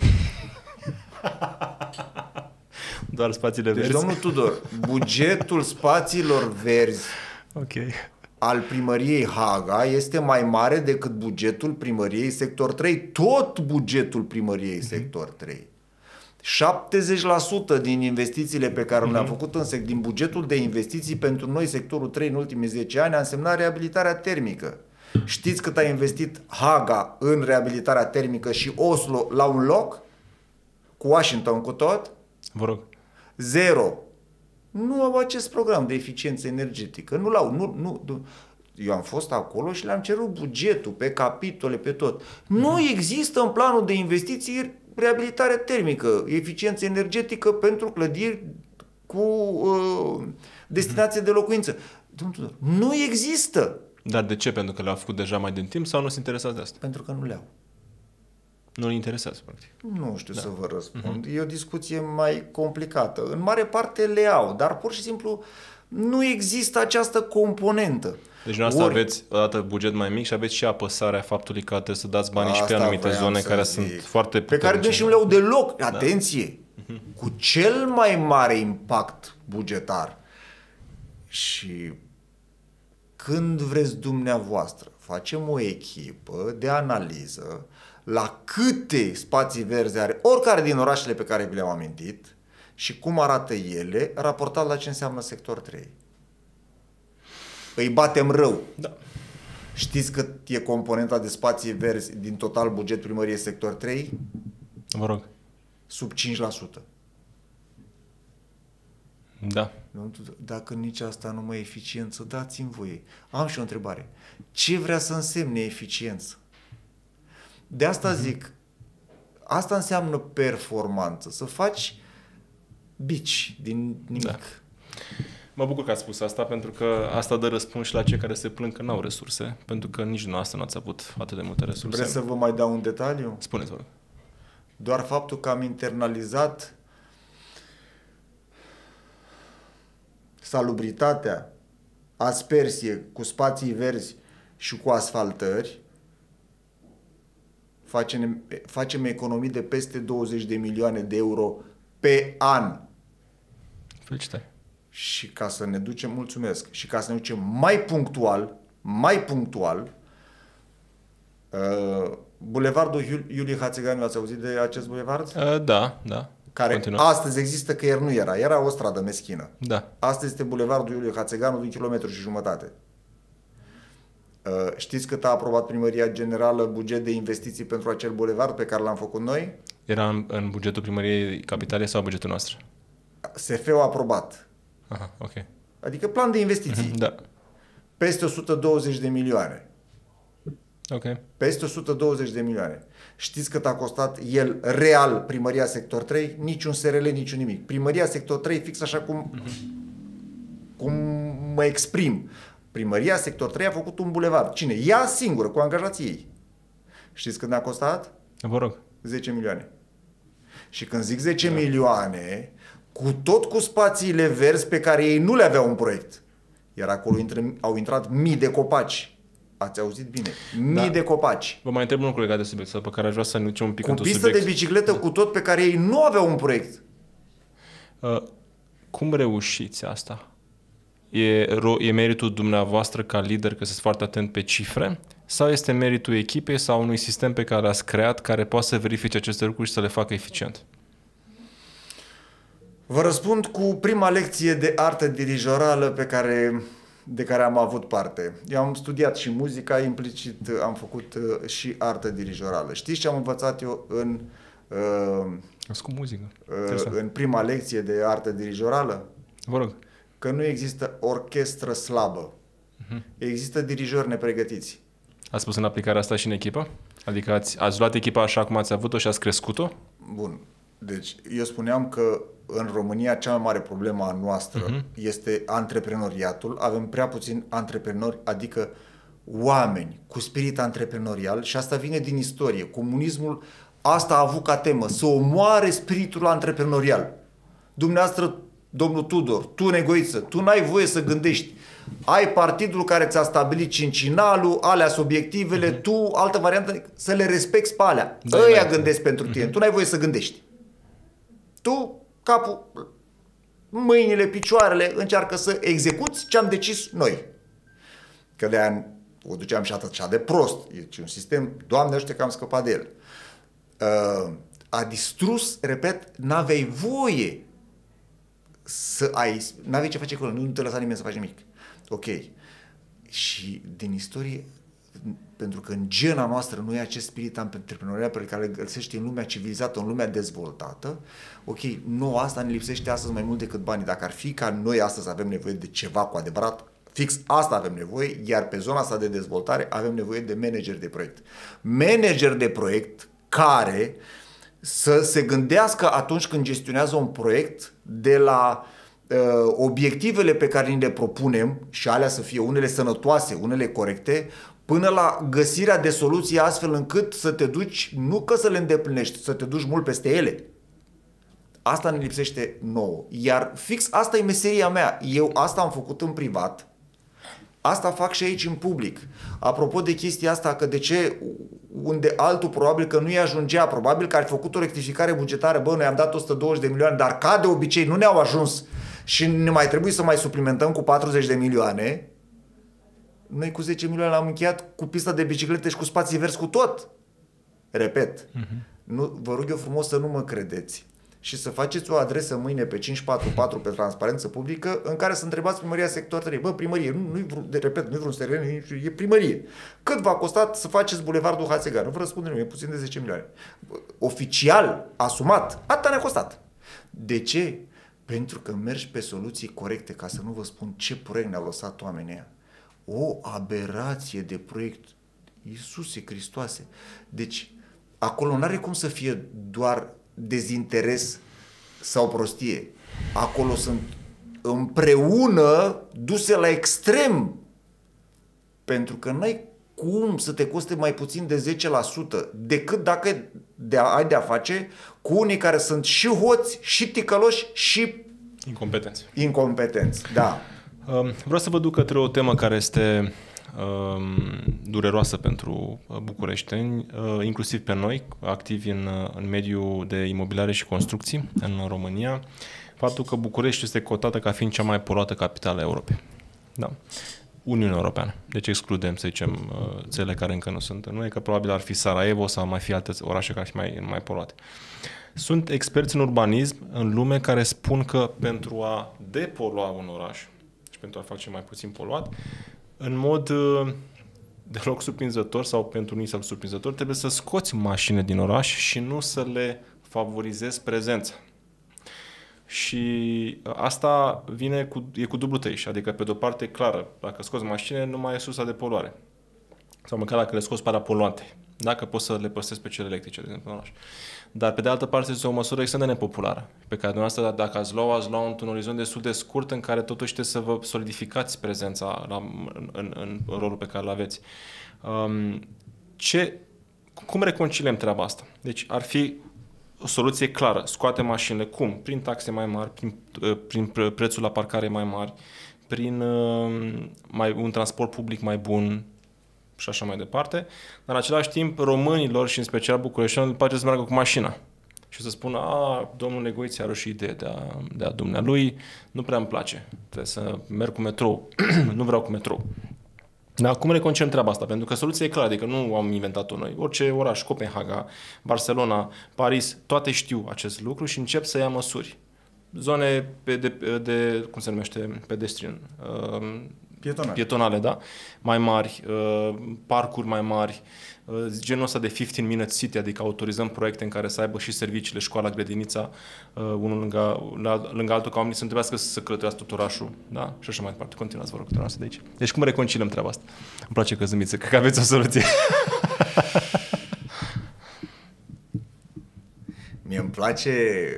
Doar spațiile deci, verzi? Deci, domnul Tudor, bugetul spațiilor verzi okay. al primăriei Haga este mai mare decât bugetul primăriei sector trei. Tot bugetul primăriei mm-hmm. sector trei. șaptezeci la sută din investițiile pe care mm-hmm. le-am făcut în sec, din bugetul de investiții pentru noi sectorul trei în ultimii zece ani a însemnat reabilitarea termică. Știți cât a investit Haga în reabilitarea termică și Oslo la un loc? Cu Washington cu tot? Vă rog. Zero. Nu au acest program de eficiență energetică. Nu l-au. Nu, nu. Eu am fost acolo și le-am cerut bugetul pe capitole, pe tot. Nu există în planul de investiții reabilitare termică, eficiență energetică pentru clădiri cu uh, destinație de locuință. Domnul, nu există. Dar de ce? Pentru că le-au făcut deja mai din timp sau nu se interesează de asta? Pentru că nu le-au. Nu-l interesează, practic. Nu știu Da. să vă răspund. Uh-huh. E o discuție mai complicată. În mare parte le au, dar pur și simplu nu există această componentă. Deci nu asta Ori... aveți odată buget mai mic și aveți și apăsarea faptului că trebuie să dați banii Asta și pe anumite zone care zic. sunt foarte pe care puternice. și nu le au deloc. Atenție! Da. Cu cel mai mare impact bugetar. Și când vreți dumneavoastră, facem o echipă de analiză la câte spații verzi are oricare din orașele pe care vi le-am amintit și cum arată ele, raportat la ce înseamnă sector trei. Îi batem rău. Da. Știți cât e componenta de spații verzi din total buget primărie sector trei? Vă rog. Sub cinci la sută. Da. Dacă nici asta nu mai e eficiență, dați-mi voie. Am și o întrebare. Ce vrea să însemne eficiență? De asta uh-huh. zic, asta înseamnă performanță. Să faci bici din nimic. Da. Mă bucur că ați spus asta, pentru că asta dă răspuns și la cei care se plâng că n-au resurse, pentru că nici dumneavoastră n-ați avut atât de multe resurse. Vreți să vă mai dau un detaliu? Spuneți, vă rog. Doar faptul că am internalizat salubritatea, aspersie cu spații verzi și cu asfaltări, facem, facem economii de peste douăzeci de milioane de euro pe an. Felicitări. Și ca să ne ducem, mulțumesc, și ca să ne ducem mai punctual, mai punctual, uh, Bulevardul Iulie Hațeganu, ați auzit de acest bulevard? Uh, da, da. Care Continuă. astăzi există, că ieri nu era. Era o stradă meschină. Da. Astăzi este Bulevardul Iulie Hațeganu de un kilometru și jumătate. Uh, știți cât a aprobat Primăria Generală buget de investiții pentru acel bulevard pe care l-am făcut noi? Era în, în bugetul Primăriei Capitalei sau bugetul nostru? S F U a aprobat. Aha, ok. Adică plan de investiții. Da. Peste o sută douăzeci de milioane. Ok. Peste o sută douăzeci de milioane. Știți cât a costat el real Primăria Sector trei? Niciun S R L, niciun nimic. Primăria Sector trei, fix așa cum, uh-huh. cum mă exprim. Primăria Sector trei a făcut un bulevard. Cine? Ea singură, cu angajații ei. Știți cât ne-a costat? Vă rog. zece milioane. Și când zic zece da. milioane, cu tot cu spațiile verzi pe care ei nu le aveau în proiect. Iar acolo intră, au intrat mii de copaci. Ați auzit bine. Mii da. de copaci. Vă mai întreb un lucru legat de subiectul pe care aș vrea să ne ducem un pic cu într-un pistă subiect. de bicicletă, da. cu tot pe care ei nu aveau un proiect. Uh, cum reușiți asta? E, e meritul dumneavoastră ca lider că sunteți foarte atent pe cifre? Sau este meritul echipei sau unui sistem pe care l-ați creat care poate să verifice aceste lucruri și să le facă eficient? Vă răspund cu prima lecție de artă dirijorală pe care, de care am avut parte. Eu am studiat și muzica, implicit am făcut uh, și artă dirijorală. Știți ce am învățat eu în, uh, cu muzică. Uh, în prima lecție de artă dirijorală? Vă rog. Că nu există orchestră slabă. Uh-huh. Există dirijori nepregătiți. Ați spus în aplicarea asta și în echipă? Adică ați, ați luat echipa așa cum ați avut-o și ați crescut-o? Bun. Deci eu spuneam că în România cea mai mare problemă a noastră uh-huh. este antreprenoriatul. Avem prea puțini antreprenori, adică oameni cu spirit antreprenorial, și asta vine din istorie. Comunismul asta a avut ca temă, să omoare spiritul antreprenorial. Dumneavoastră, domnul Tudor, tu negoiță, tu n-ai voie să gândești. Ai partidul care ți-a stabilit cincinalul, alea sunt obiectivele, uh-huh. tu, altă variantă, să le respecti pe alea. Da, ăia da, gândesc da. pentru tine, uh-huh. tu n-ai voie să gândești. Tu, capul, mâinile, picioarele, încearcă să execuți ce am decis noi. Că de-aia o duceam și atât de prost. E un sistem, Doamne știe că am scăpat de el. A distrus, repet, n-aveai voie să ai, n-aveai ce face acolo, nu te lăsa nimeni să faci nimic. Ok. Și din istorie, pentru că în gena noastră nu e acest spirit antreprenorial pe care îl găsești în lumea civilizată, în lumea dezvoltată, ok, nu, asta ne lipsește astăzi mai mult decât banii. Dacă ar fi ca noi astăzi avem nevoie de ceva cu adevărat, fix asta avem nevoie, iar pe zona asta de dezvoltare avem nevoie de manageri de proiect. Manageri de proiect care să se gândească atunci când gestionează un proiect de la uh, obiectivele pe care ni le propunem și alea să fie unele sănătoase, unele corecte, până la găsirea de soluții astfel încât să te duci, nu că să le îndeplinești, să te duci mult peste ele. Asta ne lipsește nouă. Iar fix asta e meseria mea. Eu asta am făcut în privat, asta fac și aici în public. Apropo de chestia asta, că de ce unde altul probabil că nu-i ajungea, probabil că ar fi făcut o rectificare bugetară, bă, noi am dat o sută douăzeci de milioane, dar ca de obicei nu ne-au ajuns și ne mai trebuie să mai suplimentăm cu patruzeci de milioane, noi cu zece milioane am încheiat cu pista de biciclete și cu spații verzi cu tot. Repet, uh-huh. nu, vă rog eu frumos să nu mă credeți și să faceți o adresă mâine pe cinci patru patru pe transparență publică în care să întrebați primăria sector trei. Bă, primărie, nu, nu-i vreun, de, repet, nu-i vreun teren, e primărie. Cât v-a costat să faceți bulevardul Hațegar? Nu vă răspunde nimeni, e puțin de zece milioane. Oficial, asumat, atâta ne-a costat. De ce? Pentru că mergi pe soluții corecte, ca să nu vă spun ce proiect ne-au lăsat oamenii ăia. O aberație de proiect. Iisuse Hristoase. Deci, acolo n-are cum să fie doar dezinteres sau prostie. Acolo sunt împreună duse la extrem. Pentru că n-ai cum să te coste mai puțin de zece la sută decât dacă de ai de-a face cu unii care sunt și hoți, și ticăloși, și incompetenți. Incompetenți, da. Vreau să vă duc către o temă care este dureroasă pentru bucureșteni, inclusiv pe noi, activi în, în mediul de imobiliare și construcții în România, faptul că București este cotată ca fiind cea mai poluată capitală a Europei. Da. Uniunea Europeană. Deci excludem, să zicem, țările care încă nu sunt în noi, că probabil ar fi Sarajevo sau mai fi alte orașe care ar fi mai, mai poluate. Sunt experți în urbanism în lume care spun că pentru a depolua un oraș și pentru a face mai puțin poluat, în mod uh, deloc surprinzător sau pentru unii sau surprinzător, trebuie să scoți mașini din oraș și nu să le favorizezi prezența. Și asta vine cu, e cu dublu tăiș, adică pe de-o parte clară, dacă scoți mașini, nu mai e sursa de poluare. Sau măcar dacă le scoți parapoluante, dacă poți să le păstrezi pe cele electrice, de exemplu, în oraș. Dar pe de altă parte este o măsură extrem de nepopulară, pe care dumneavoastră, dacă ați lua, ați lua într-un orizont destul de scurt în care totuși trebuie să vă solidificați prezența la, în, în, în rolul pe care îl aveți. Um, ce, cum reconciliem treaba asta? Deci ar fi o soluție clară. Scoate mașinile. Cum? Prin taxe mai mari, prin, prin prețul la parcare mai mari, prin uh, mai, un transport public mai bun și așa mai departe. Dar în același timp, românilor și în special bucureștenilor îl place să meargă cu mașina. Și să spună, a, domnul Negoiță are și idee de a, de a dumnealui, nu prea îmi place. Trebuie să merg cu metrou. Nu vreau cu metrou. Dar cum reconciliem treaba asta? Pentru că soluția e clară, adică nu am inventat-o noi. Orice oraș, Copenhaga, Barcelona, Paris, toate știu acest lucru și încep să ia măsuri. Zone de, de, de cum se numește, pedestrian, uh, pietonale. pietonale, da? Mai mari, uh, parcuri mai mari, uh, genul ăsta de fifteen minute city, adică autorizăm proiecte în care să aibă și serviciile, școala, grădinița, uh, unul lângă, la, lângă altul, ca oamenii să nu trebuiască să călătorească tot orașul, da? Și așa mai departe. Continuați, vă rog, dumneavoastră de aici. Deci cum reconciliem treaba asta? Îmi place că zâmbiți, cred că aveți o soluție. Mie îmi place...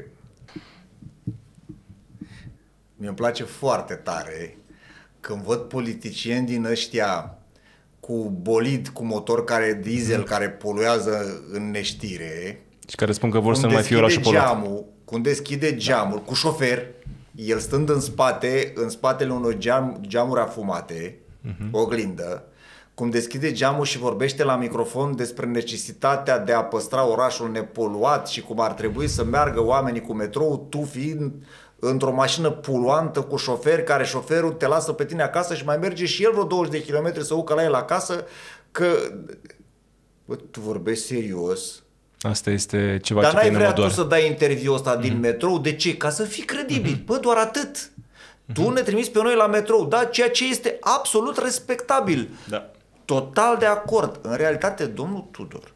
Mie îmi place foarte tare când văd politicieni din ăștia cu bolid, cu motor care diesel, care poluează în neștire. Și care spun că vor să nu mai fie orașul poluat. Cum deschide geamul, cu șofer, el stând în spate, în spatele unor geam, geamuri afumate, uh-huh. oglindă, cum deschide geamul și vorbește la microfon despre necesitatea de a păstra orașul nepoluat și cum ar trebui să meargă oamenii cu metrou, tu fiind într-o mașină poluantă cu șofer, care șoferul te lasă pe tine acasă și mai merge și el vreo douăzeci de kilometri să ucă la el acasă, că... Bă, tu vorbești serios? Asta este ceva Dar ce pe n-ai mine mă vrea doare. tu să dai interviul ăsta mm-hmm. din metrou? De ce? Ca să fii credibil. Mm-hmm. Bă, doar atât. Mm-hmm. Tu ne trimiți pe noi la metrou, da? Ceea ce este absolut respectabil. Da. Total de acord. În realitate, domnul Tudor,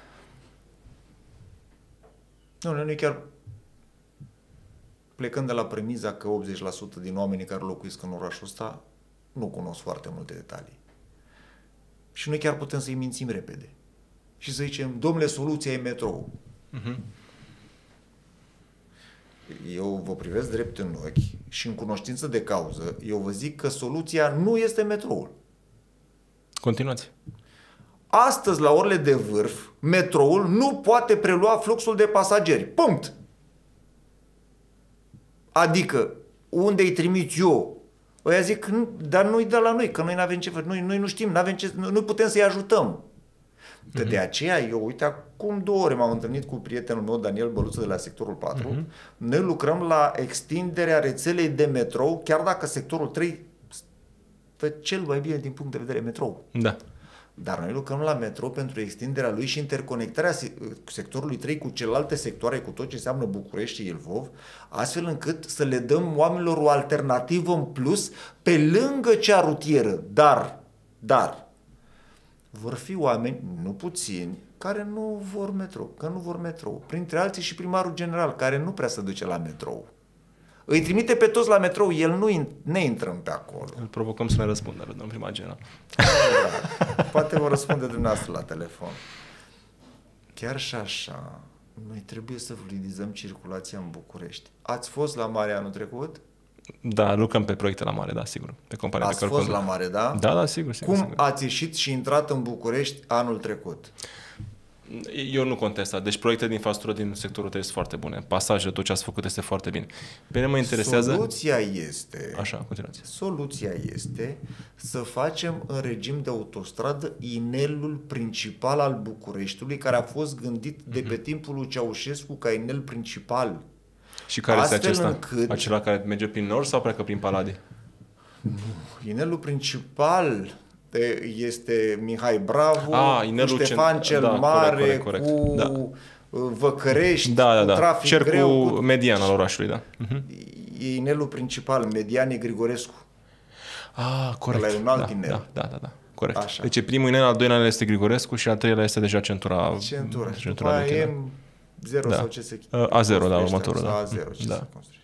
nu, noi chiar plecând de la premiza că optzeci la sută din oamenii care locuiesc în orașul ăsta nu cunosc foarte multe detalii. Și noi chiar putem să-i mințim repede. Și să zicem, domnule, soluția e metrou. Uh-huh. Eu vă privesc drept în ochi și în cunoștință de cauză, eu vă zic că soluția nu este metroul. Continuați. Astăzi, la orele de vârf, metroul nu poate prelua fluxul de pasageri. Punct! Adică, unde îi trimit eu? Ăia zic, dar nu-i de la noi, că noi n-avem ce, noi, noi nu știm, n-avem ce, nu putem să-i ajutăm. Mm-hmm. De aceea, eu, uite, acum două ore m-am întâlnit cu prietenul meu, Daniel Băluță, de la sectorul patru. Mm-hmm. Noi lucrăm la extinderea rețelei de metrou, chiar dacă sectorul trei stă cel mai bine din punct de vedere metrou. Da. Dar noi lucrăm la metrou pentru extinderea lui și interconectarea sectorului trei cu celelalte sectoare, cu tot ce înseamnă București și Ilfov, astfel încât să le dăm oamenilor o alternativă în plus pe lângă cea rutieră. Dar, dar, vor fi oameni, nu puțini, care nu vor metrou, că nu vor metrou. Printre alții și primarul general, care nu prea se duce la metrou. Îi trimite pe toți la metrou, el nu ne intrăm pe acolo. Îl provocăm să ne răspundă, domnul primar general. Da, poate vă răspunde dumneavoastră la telefon. Chiar și așa, noi trebuie să fluidizăm circulația în București. Ați fost la mare anul trecut? Da, lucrăm pe proiecte la mare, da, sigur. Pe compania Ați pe care fost conduc. la mare, da? Da, da, sigur, sigur. Cum sigur. ați ieșit și intrat în București anul trecut? Eu nu contest asta. Deci proiectele de infrastructură din sectorul trei sunt foarte bune. Pasajele, tot ce ați făcut este foarte bine. Pe mine mă interesează... Soluția este... Așa, continuați. Soluția este să facem în regim de autostradă inelul principal al Bucureștiului, care a fost gândit de pe timpul lui Ceaușescu ca inel principal. Și care este Astfel acesta? încât- Acela care merge prin nord sau pleacă prin Paladii? Inelul principal e- este Mihai Bravo, Ah, cu inelul Ștefan cent- cel da, corect, Mare, corect, corect. cu Da. Văcărești, Da, da, cu da. trafic Cercul greu. Cu... median al orașului, da. Uh-huh. E inelul principal, Mediane Grigorescu. Ah, corect. Ăla e un alt da, inel. da, da, da, da. Corect. Așa. Deci e primul inel, al doilea inel este Grigorescu și al treilea este deja centura. Centura. Și după centura aia veche, da. M zero Da. sau ce se Uh, A zero, da, construiește, următorul, sau da. A zero, ce Da. se construiește.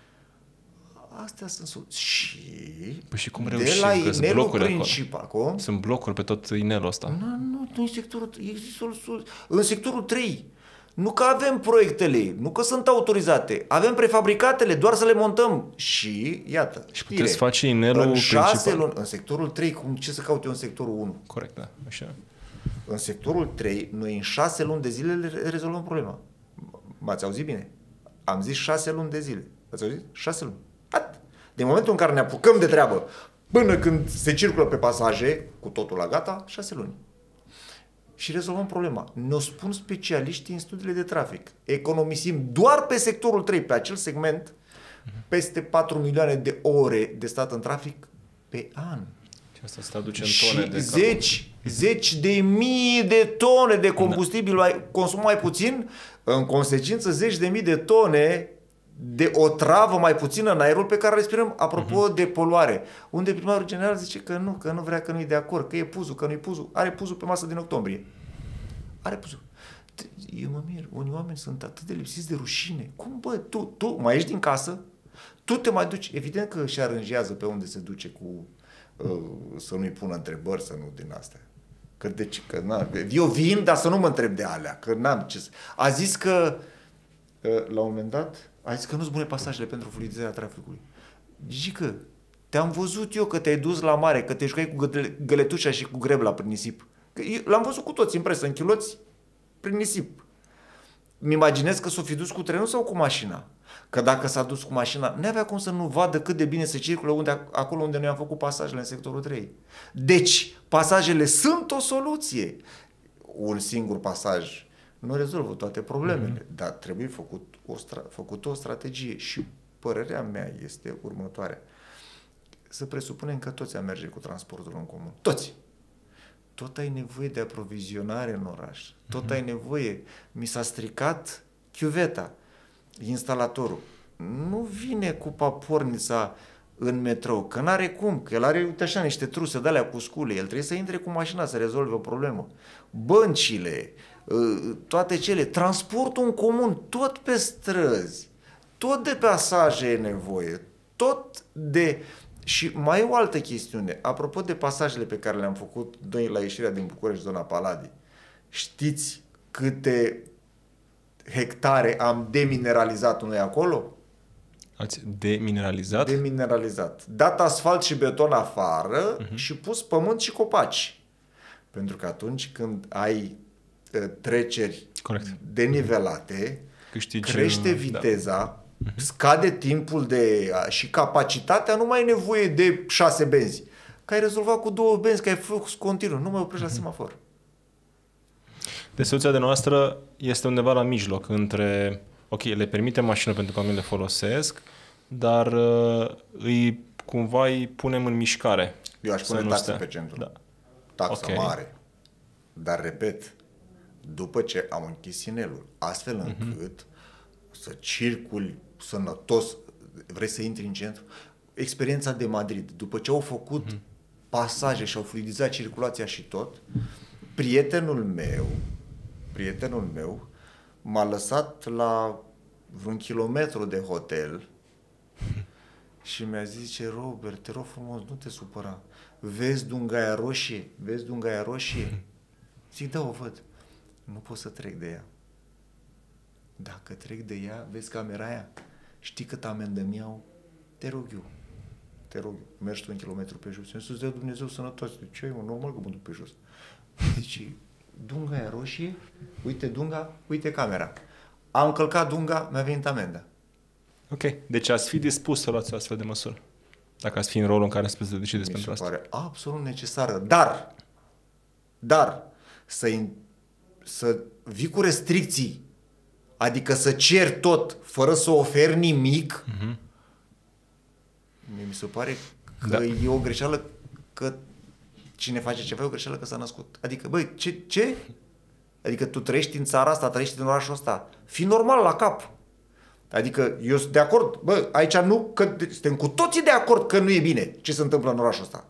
Astea sunt soluții. Și Păi și cum de reușim? la Că sunt inelul blocuri acolo. principal, cum? Sunt blocuri pe tot inelul ăsta. Nu, nu, nu în sectorul trei, există o soluție. În sectorul trei. Nu că avem proiectele, nu că sunt autorizate, avem prefabricatele, doar să le montăm. Și, iată, Și știre, puteți face inelul în șase principal. luni, în sectorul trei, cum, ce să caute eu în sectorul unu? Corect, da. Așa. În sectorul trei, noi în șase luni de zile le rezolvăm problema. M-ați auzit bine? Am zis șase luni de zile. Ați auzit? Șase luni. Atât. Din momentul în care ne apucăm de treabă, până când se circulă pe pasaje, cu totul la gata, șase luni. Și rezolvăm problema. Ne-o spun specialiștii în studiile de trafic. Economisim doar pe sectorul trei, pe acel segment, peste patru milioane de ore de stat în trafic pe an. Și asta se traduce în Și tone de zeci, zeci de mii de tone de combustibil mai, consum mai puțin, în consecință zeci de mii de tone de o travă mai puțină în aerul pe care respirăm, apropo uh-huh. de poluare. Unde primarul general zice că nu, că nu vrea, că nu e de acord, că e puzul, că nu e puzul. Are puzul pe masă din octombrie. Are puzul. Eu mă mir, unii oameni sunt atât de lipsiți de rușine. Cum, bă, tu, tu mai ieși din casă, tu te mai duci, evident că își aranjează pe unde se duce cu uh, să nu-i pună întrebări, să nu din astea. Că de ce, că na, eu vin, dar să nu mă întreb de alea, că n-am ce să... A zis că, uh, la un moment dat, a zis că nu-ți bune pasajele pentru fluidizarea traficului. Gică, te-am văzut eu că te-ai dus la mare, că te jucai cu găletușa și cu grebla prin nisip. Că eu, l-am văzut cu toți în presă, în chiloți, prin nisip. Mi imaginez că s-o fi dus cu trenul sau cu mașina. Că dacă s-a dus cu mașina, n-avea cum să nu vadă cât de bine se circulă unde, acolo unde noi am făcut pasajele în sectorul trei. Deci, pasajele sunt o soluție. Un singur pasaj nu rezolvă toate problemele, mm-hmm. dar trebuie făcut o, stra- făcut o strategie și părerea mea este următoarea. Să presupunem că toți am merge cu transportul în comun. Toți. Tot ai nevoie de aprovizionare în oraș. Tot mm-hmm. ai nevoie. Mi s-a stricat chiuveta. Instalatorul nu vine cu papornița în metrou, că n-are cum, că el are, uite așa, niște truse de alea cu scule, el trebuie să intre cu mașina să rezolve o problemă. Băncile, toate cele, transportul în comun, tot pe străzi, tot de pasaje e nevoie, tot de... Și mai e o altă chestiune, apropo de pasajele pe care le-am făcut noi la ieșirea din București, zona Paladii, știți câte hectare am demineralizat noi acolo? Ați demineralizat? Demineralizat. Dat asfalt și beton afară uh-huh. și pus pământ și copaci. Pentru că atunci când ai uh, treceri Corect. denivelate, Câștigi, crește da. viteza, scade timpul de, și capacitatea, nu mai ai nevoie de șase benzi. Că ai rezolvat cu două benzi, că ai flux continuu, nu mai oprești la semafor. Deci soluția de noastră este undeva la mijloc între, ok, le permite mașină pentru că oamenii le folosesc, dar uh, îi cumva îi punem în mișcare. Eu aș pune taxe pe centru. Da. Taxă Okay. mare. Dar, repet, după ce am închis inelul, astfel încât uh-huh. să circuli sănătos, vrei să intri în centru, experiența de Madrid, după ce au făcut uh-huh. pasaje și au fluidizat circulația și tot, prietenul meu, prietenul meu m-a lăsat la vreun kilometru de hotel și mi-a zis, zice, Robert, te rog frumos, nu te supăra. Vezi dungaia roșie? Vezi dungaia roșie? Zic, da, o văd. Nu pot să trec de ea. Dacă trec de ea, vezi camera aia? Știi cât amendă mi-au? Te rog eu. Te rog eu. Mergi tu un kilometru pe jos. Să-ți dea Dumnezeu sănătos. Ce ai, mă? Normal că mă duc pe jos. Zice, dungaia roșie, uite dunga, uite camera. Am călcat dunga, mi-a venit amenda. Ok. Deci ați fi dispus să luați o astfel de măsură. Dacă ați fi în rolul în care să decideți pentru asta. Mi se pare absolut necesară. Dar, dar, să, să vii cu restricții, adică să ceri tot, fără să oferi nimic, uh-huh. mi se pare că da. e o greșeală, că cine face ceva e o greșeală că s-a născut. Adică, băi, ce? ce? Adică tu trăiești în țara asta, trăiești în orașul ăsta. Fii normal la cap. Adică eu sunt de acord, bă, aici nu, că suntem cu toții de acord că nu e bine ce se întâmplă în orașul ăsta.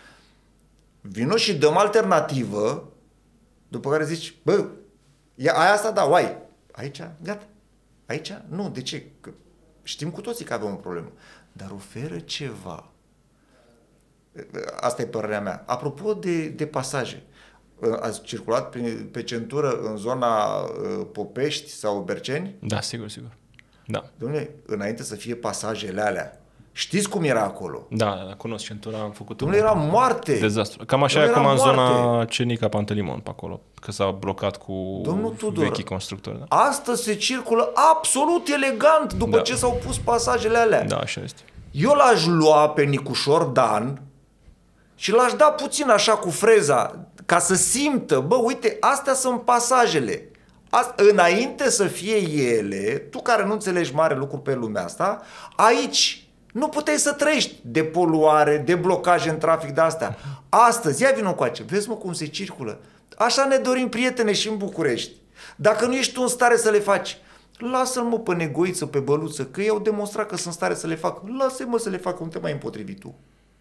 Vino și dăm alternativă, după care zici, bă, e aia asta, da, uai, aici, gata, aici, nu, de ce? Că știm cu toții că avem o problemă, dar oferă ceva. Asta e părerea mea. Apropo de, de pasaje, ați circulat pe, pe centură în zona uh, Popești sau Berceni? Da, sigur, sigur. Da. Dom'le, înainte să fie pasajele alea, știți cum era acolo? Da, da, cunosc centura, am făcut. Dom'le, era moarte. Dezastru. Cam așa e cum în zona Cenica Pantelimon, pe acolo, că s-a blocat cu vechi constructori. Da? Astăzi se circulă absolut elegant după da. ce s-au pus pasajele alea. Da, așa este. Eu l-aș lua pe Nicușor Dan și l-aș da puțin așa cu freza, ca să simtă, bă, uite, astea sunt pasajele. Asta, înainte să fie ele, tu care nu înțelegi mare lucru pe lumea asta, aici nu puteai să trăiești de poluare, de blocaje în trafic, de astea. Astăzi, ia vină încoace, vezi mă cum se circulă. Așa ne dorim, prietene, și în București. Dacă nu ești tu în stare să le faci, lasă-l mă pe negoiță, pe băluță, că ei au demonstrat că sunt în stare să le facă. Lasă-i mă să le facă, nu te mai împotrivi tu.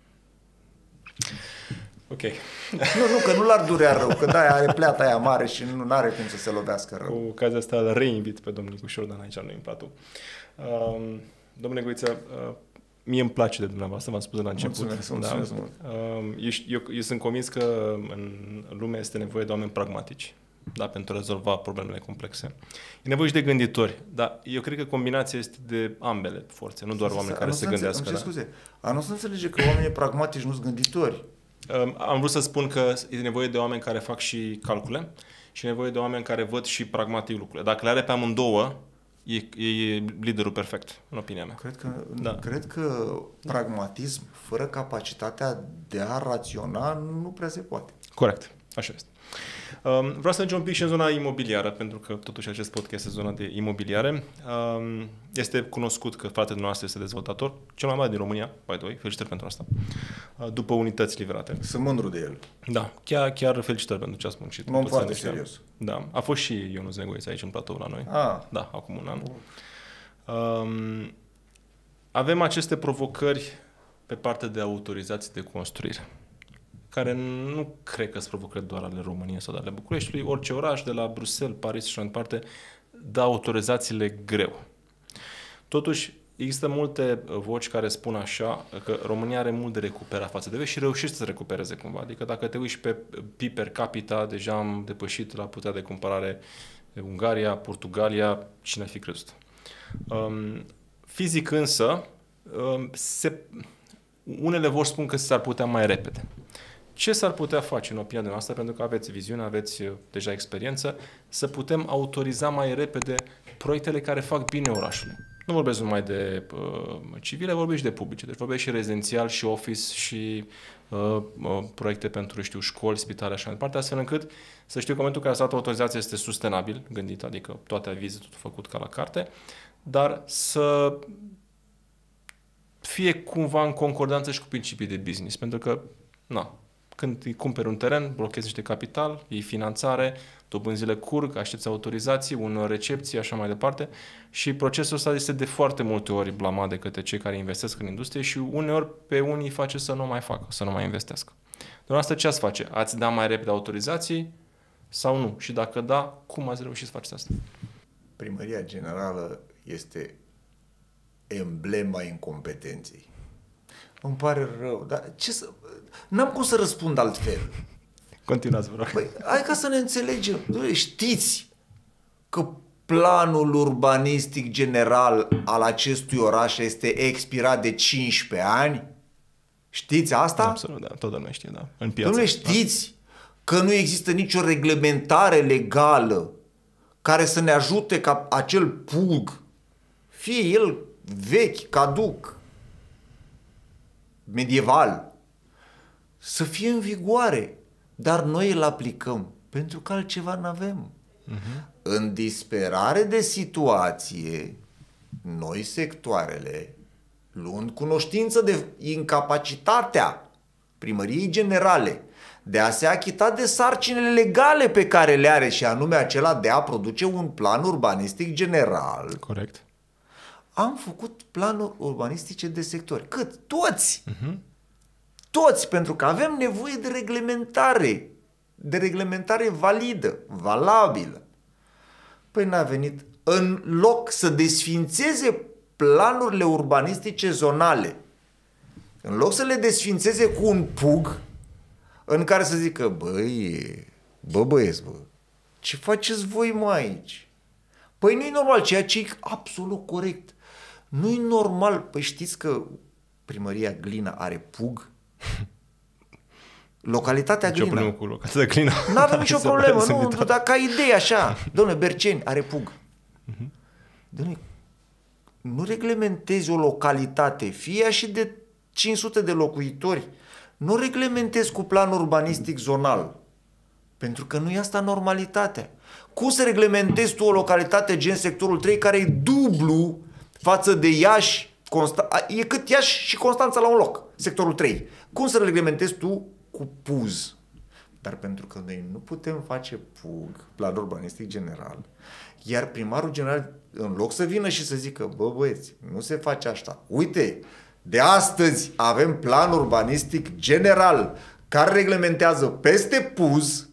Ok. Nu, nu, că nu l-ar durea rău, că da, are pleata aia mare și nu are cum să se lovească rău. Cu ocazia asta îl reinvit pe domnul Nicușor Dan aici, nu-i în platou. Um, domnule Goiță, uh, mie îmi place de dumneavoastră, v-am spus de la început. Mulțumesc, mulțumesc da? mult. Uh, eu, eu, eu sunt convins că în lume este nevoie de oameni pragmatici, da, pentru a rezolva problemele complexe. E nevoie și de gânditori, dar eu cred că combinația este de ambele forțe, nu doar oameni care se gândească. Îmi scuze, a nu se înțelege că oamenii pragmatici nu sunt gânditori. Am vrut să spun că e nevoie de oameni care fac și calcule și e nevoie de oameni care văd și pragmatic lucrurile. Dacă le are pe amândouă, e, e liderul perfect, în opinia mea. Cred că, da. cred că pragmatism fără capacitatea de a raționa nu prea se poate. Corect, așa este. Um, vreau să mergem un pic și în zona imobiliară, pentru că totuși acest podcast este zona de imobiliare. Um, este cunoscut că fratele nostru este dezvoltator, cel mai mare din România, by the way, felicitări pentru asta, uh, după unități livrate. Sunt mândru de el. Da, chiar, chiar felicitări pentru ce ați muncit. Nu, foarte serios. Da, a fost și Ionuț Negoiță aici în platou la noi. Ah. Da, acum un an. Um, avem aceste provocări pe partea de autorizații de construire, care nu cred că sunt provocări doar ale României sau ale Bucureștiului. Orice oraș, de la Bruxelles, Paris și mai departe, dă autorizațiile greu. Totuși, există multe voci care spun așa că România are mult de recuperat față de vest și reușește să recupereze cumva. Adică dacă te uiți pe P I B per capita, deja am depășit la puterea de comparare Ungaria, Portugalia, cine ar fi crezut. Um, fizic însă, um, se, unele vor spun că s-ar putea mai repede. ce s-ar putea face în opinia noastră, pentru că aveți viziune, aveți deja experiență, să putem autoriza mai repede proiectele care fac bine orașului? Nu vorbesc numai de uh, civile, vorbesc și de publice. Deci vorbesc și rezidențial, și office, și uh, uh, proiecte pentru, știu, școli, spitale, așa mai departe, astfel încât să știu că în momentul în care s-a dat autorizația este sustenabil gândit, adică toate avize, tot făcut ca la carte, dar să fie cumva în concordanță și cu principii de business, pentru că, na, când îi cumperi un teren, blochezi niște capital, iei finanțare, dobânzile curg, aștepți autorizații, unor recepții, așa mai departe, și procesul ăsta este de foarte multe ori blamat de către cei care investesc în industrie și uneori pe unii face să nu mai facă, să nu mai investească. Dumneavoastră ce ați face? Ați da mai repede autorizații sau nu? Și dacă da, cum ați reușit să faceți asta? Primăria Generală este emblema incompetenței. Îmi pare rău, dar ce să... N-am cum să răspund altfel. Continuați, vă rog. Păi, hai ca să ne înțelegem. Știți că planul urbanistic general al acestui oraș este expirat de cincisprezece ani? Știți asta? Absolut, da. Toată lumea știe, da. În piață. Dom'le, știți că nu există nicio reglementare legală care să ne ajute ca acel pug, fie el vechi, caduc, medieval, să fie în vigoare. Dar noi îl aplicăm pentru că altceva n-avem. Uh-huh. În disperare de situație, noi sectoarele, luând cunoștință de incapacitatea Primăriei Generale de a se achita de sarcinile legale pe care le are, și anume acela de a produce un plan urbanistic general. Corect. Am făcut planuri urbanistice de sectori. Cât? Toți! Uh-huh. Toți, pentru că avem nevoie de reglementare, de reglementare validă, valabilă. Păi n-a venit, în loc să desfințeze planurile urbanistice zonale, în loc să le desfințeze cu un pug în care să zică, băi, bă băieți, bă, ce faceți voi mai aici? Păi nu-i normal, ceea ce e absolut corect. Nu-i normal, păi știți că Primăria Glina are pug? Localitatea Glina. Ce problemă cu localitatea Glina? Nu avem nicio problemă, nu, nu, dar ca idee așa. Dom'le, Berceni are pug. Uh-huh. Dom'le, nu reglementezi o localitate, fie și de cinci sute de locuitori, nu reglementezi cu plan urbanistic zonal, pentru că nu e asta normalitatea. Cum să reglementezi tu o localitate gen sectorul trei care e dublu față de Iași, Consta- e cât Iași și Constanța la un loc, sectorul trei. Cum să reglementezi tu cu puz? Dar pentru că noi nu putem face pug, plan urbanistic general, iar primarul general, în loc să vină și să zică, bă băieți, nu se face așa. Uite, de astăzi avem plan urbanistic general care reglementează peste puz,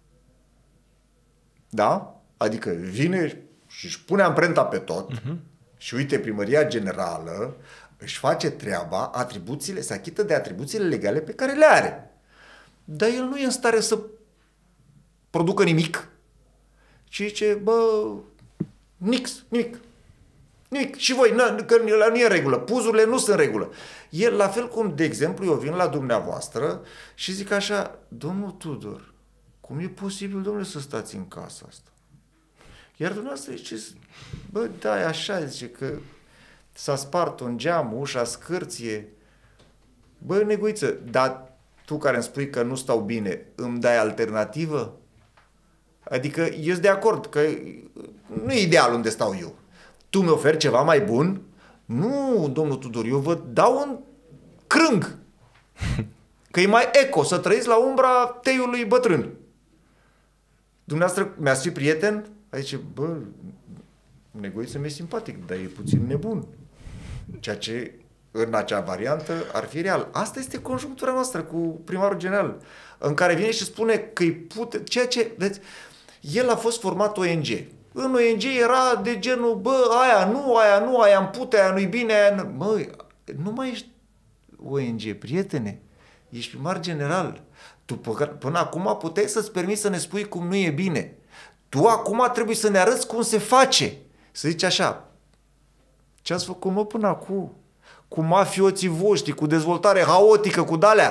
da? Adică vine și își pune amprenta pe tot, uh-huh. Și uite, Primăria Generală își face treaba, atribuțiile, se achită de atribuțiile legale pe care le are. Dar el nu e în stare să producă nimic. Și zice, bă, nix, nimic. Nimic. Și voi, na, că nu e în regulă. Puzurile nu sunt în regulă. El, la fel cum, de exemplu, eu vin la dumneavoastră și zic așa, domnul Tudor, cum e posibil, domnule, să stați în casa asta? Iar dumneavoastră ziceți, bă, da, e așa, zice că s-a spart un geam, ușa scârție. Bă, neguiță, dar tu care îmi spui că nu stau bine, îmi dai alternativă? Adică eu sunt de acord că nu e ideal unde stau eu. Tu mi oferi ceva mai bun? Nu, domnul Tudor, eu vă dau un crâng. Că e mai eco să trăiți la umbra teiului bătrân. Dumneavoastră mi-ați fi prieten? Zice, bă, negoiță mi-e simpatic, dar e puțin nebun. Ceea ce în acea variantă ar fi real. Asta este conjunctura noastră cu primarul general, în care vine și spune că îi pute... Ceea ce, vedeți, el a fost format O N G. În O N G era de genul, bă, aia nu, aia nu, aia îmi pute, aia nu-i bine, aia nu... Măi, nu mai ești O N G, prietene. Ești primar general. Tu până acum puteai să-ți permiți să ne spui cum nu e bine. Tu acum trebuie să ne arăți cum se face. Să zici așa, ce ați făcut, mă, până acum? Cu mafioții voștri, cu dezvoltare haotică, cu de-alea.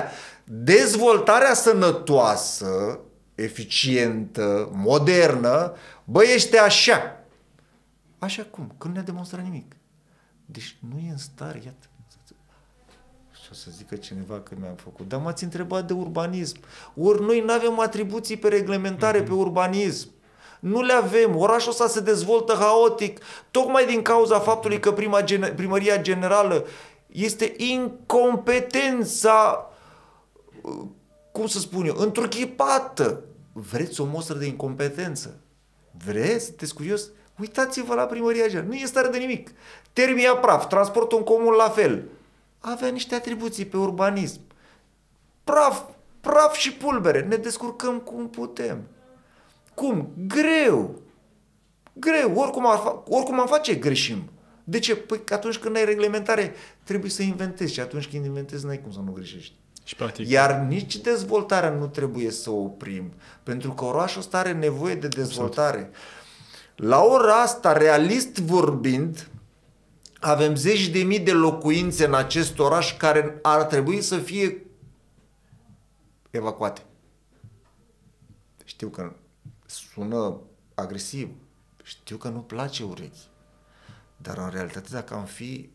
Dezvoltarea sănătoasă, eficientă, modernă, bă, este așa. Așa cum? Că nu ne-a demonstrat nimic. Deci nu e în stare, iată. Și o să zică cineva că mi-am făcut. Dar m-ați întrebat de urbanism. Ori noi nu avem atribuții pe reglementare, mm-hmm. pe urbanism. Nu le avem. Orașul ăsta se dezvoltă haotic, tocmai din cauza faptului că prima gen- primăria generală este incompetența, cum să spun eu, întruchipată. Vreți o mostră de incompetență? Vreți? Sunteți curios? Uitați-vă la primăria generală. Nu e stare de nimic. Termia praf, transportul în comun la fel. Avea niște atribuții pe urbanism. Praf, praf și pulbere. Ne descurcăm cum putem. Cum? Greu. Greu. Oricum, ar, oricum am face, greșim. De ce? Păi că atunci când ai reglementare, trebuie să inventezi. Și atunci când inventezi, n-ai cum să nu greșești. Și practic... Iar nici dezvoltarea nu trebuie să o oprim. Pentru că orașul ăsta are nevoie de dezvoltare. Absolut. La ora asta, realist vorbind, avem zeci de mii de locuințe în acest oraș care ar trebui să fie evacuate. Știu că sună agresiv, știu că nu place urechi, dar în realitate dacă am fi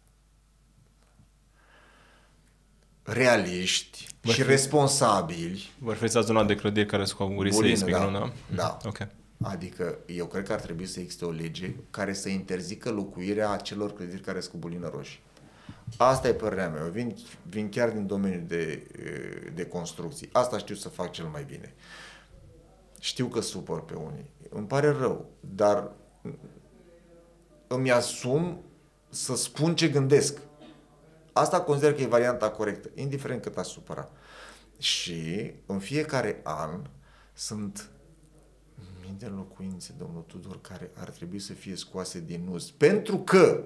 realiști vor și fi, responsabili... Vor fi zonat de clădiri care sunt cu risc seismic, da, nu? Da. Da. Okay. Adică eu cred că ar trebui să existe o lege care să interzică locuirea acelor clădiri care sunt cu bulină roșie. Asta e părerea mea. Eu vin, vin chiar din domeniul de, de construcții. Asta știu să fac cel mai bine. Știu că supăr pe unii. Îmi pare rău, dar îmi asum să spun ce gândesc. Asta consider că e varianta corectă, indiferent cât a supăra. Și în fiecare an sunt mii de locuințe, domnul Tudor, care ar trebui să fie scoase din uz. Pentru că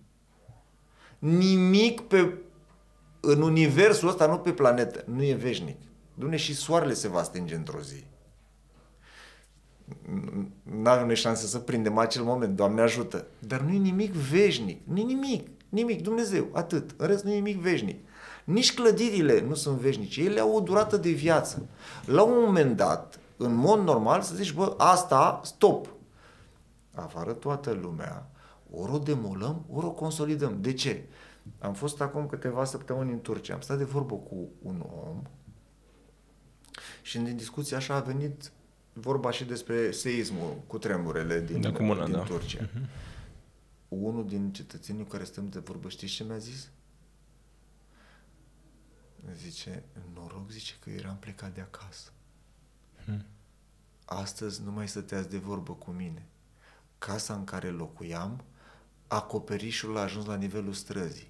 nimic pe, în universul ăsta, nu pe planetă, nu e veșnic. Dumne, și soarele se va stinge într-o zi. N-avem noi șanse să prindem acel moment, Doamne ajută. Dar nu e nimic veșnic. Nu e nimic. Nimic. Dumnezeu. Atât. În rest nu e nimic veșnic. Nici clădirile nu sunt veșnice. Ele au o durată de viață. La un moment dat, în mod normal, să zici, bă, asta, stop. Afară toată lumea, ori o demolăm, ori o consolidăm. De ce? Am fost acum câteva săptămâni în Turcia. Am stat de vorbă cu un om și în discuție așa a venit vorba și despre seismul cu tremurele din, de comună, din da. Turcia. Uh-huh. Unul din cetățenii cu care stăm de vorbă, știți ce mi-a zis? Zice, noroc, zice, că eram plecat de acasă. Hmm. Astăzi nu mai stăteați de vorbă cu mine. Casa în care locuiam, acoperișul a ajuns la nivelul străzii.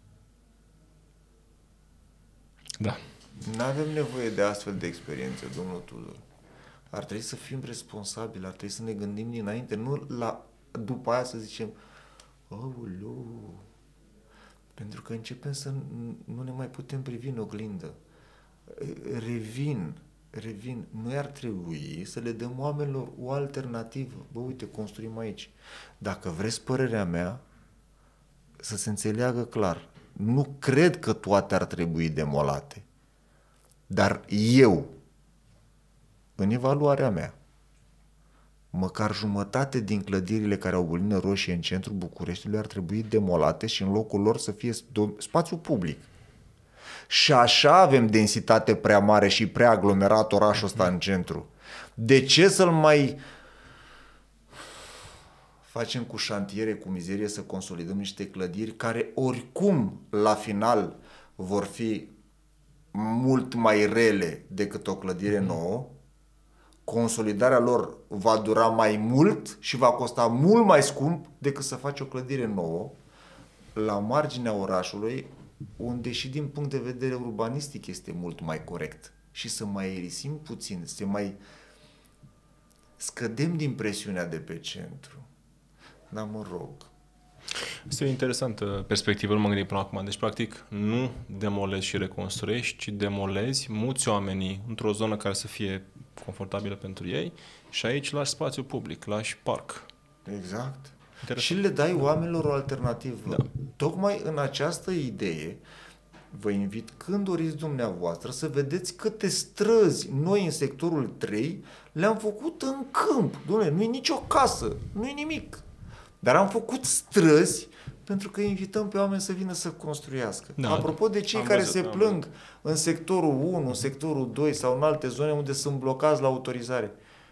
Da. N-avem nevoie de astfel de experiențe, domnul Tudor. Ar trebui să fim responsabili, ar trebui să ne gândim dinainte, nu la după aia să zicem, aoleu, pentru că începem să nu ne mai putem privi în oglindă. Revin, revin, noi ar trebui să le dăm oamenilor o alternativă. Bă, uite, construim aici. Dacă vreți părerea mea, să se înțeleagă clar. Nu cred că toate ar trebui demolate. Dar eu, în evaluarea mea, măcar jumătate din clădirile care au bulină roșie în centrul Bucureștiului ar trebui demolate și în locul lor să fie spațiu public. Și așa avem densitate prea mare și prea aglomerat orașul ăsta în centru. De ce să-l mai facem cu șantiere, cu mizerie, să consolidăm niște clădiri care oricum la final vor fi mult mai rele decât o clădire nouă? Consolidarea lor va dura mai mult și va costa mult mai scump decât să faci o clădire nouă la marginea orașului, unde și din punct de vedere urbanistic este mult mai corect. Și să mai aerisim puțin, să mai scădem din presiunea de pe centru. Dar mă rog. Este o interesantă perspectivă, nu mă gândim până acum. Deci, practic, nu demolezi și reconstruiești, ci demolezi, muți oamenii într-o zonă care să fie confortabilă pentru ei și aici lași spațiu public, lași parc. Exact. Interesant. Și le dai oamenilor o alternativă. Da. Tocmai în această idee vă invit când doriți dumneavoastră să vedeți câte străzi noi în sectorul trei le-am făcut în câmp. Dom'le, nu e nicio casă, nu e nimic. Dar am făcut străzi pentru că invităm pe oameni să vină să construiască. Da, apropo de cei care văzut, se plâng văzut. în sectorul unu, în sectorul doi sau în alte zone unde sunt blocați la autorizare.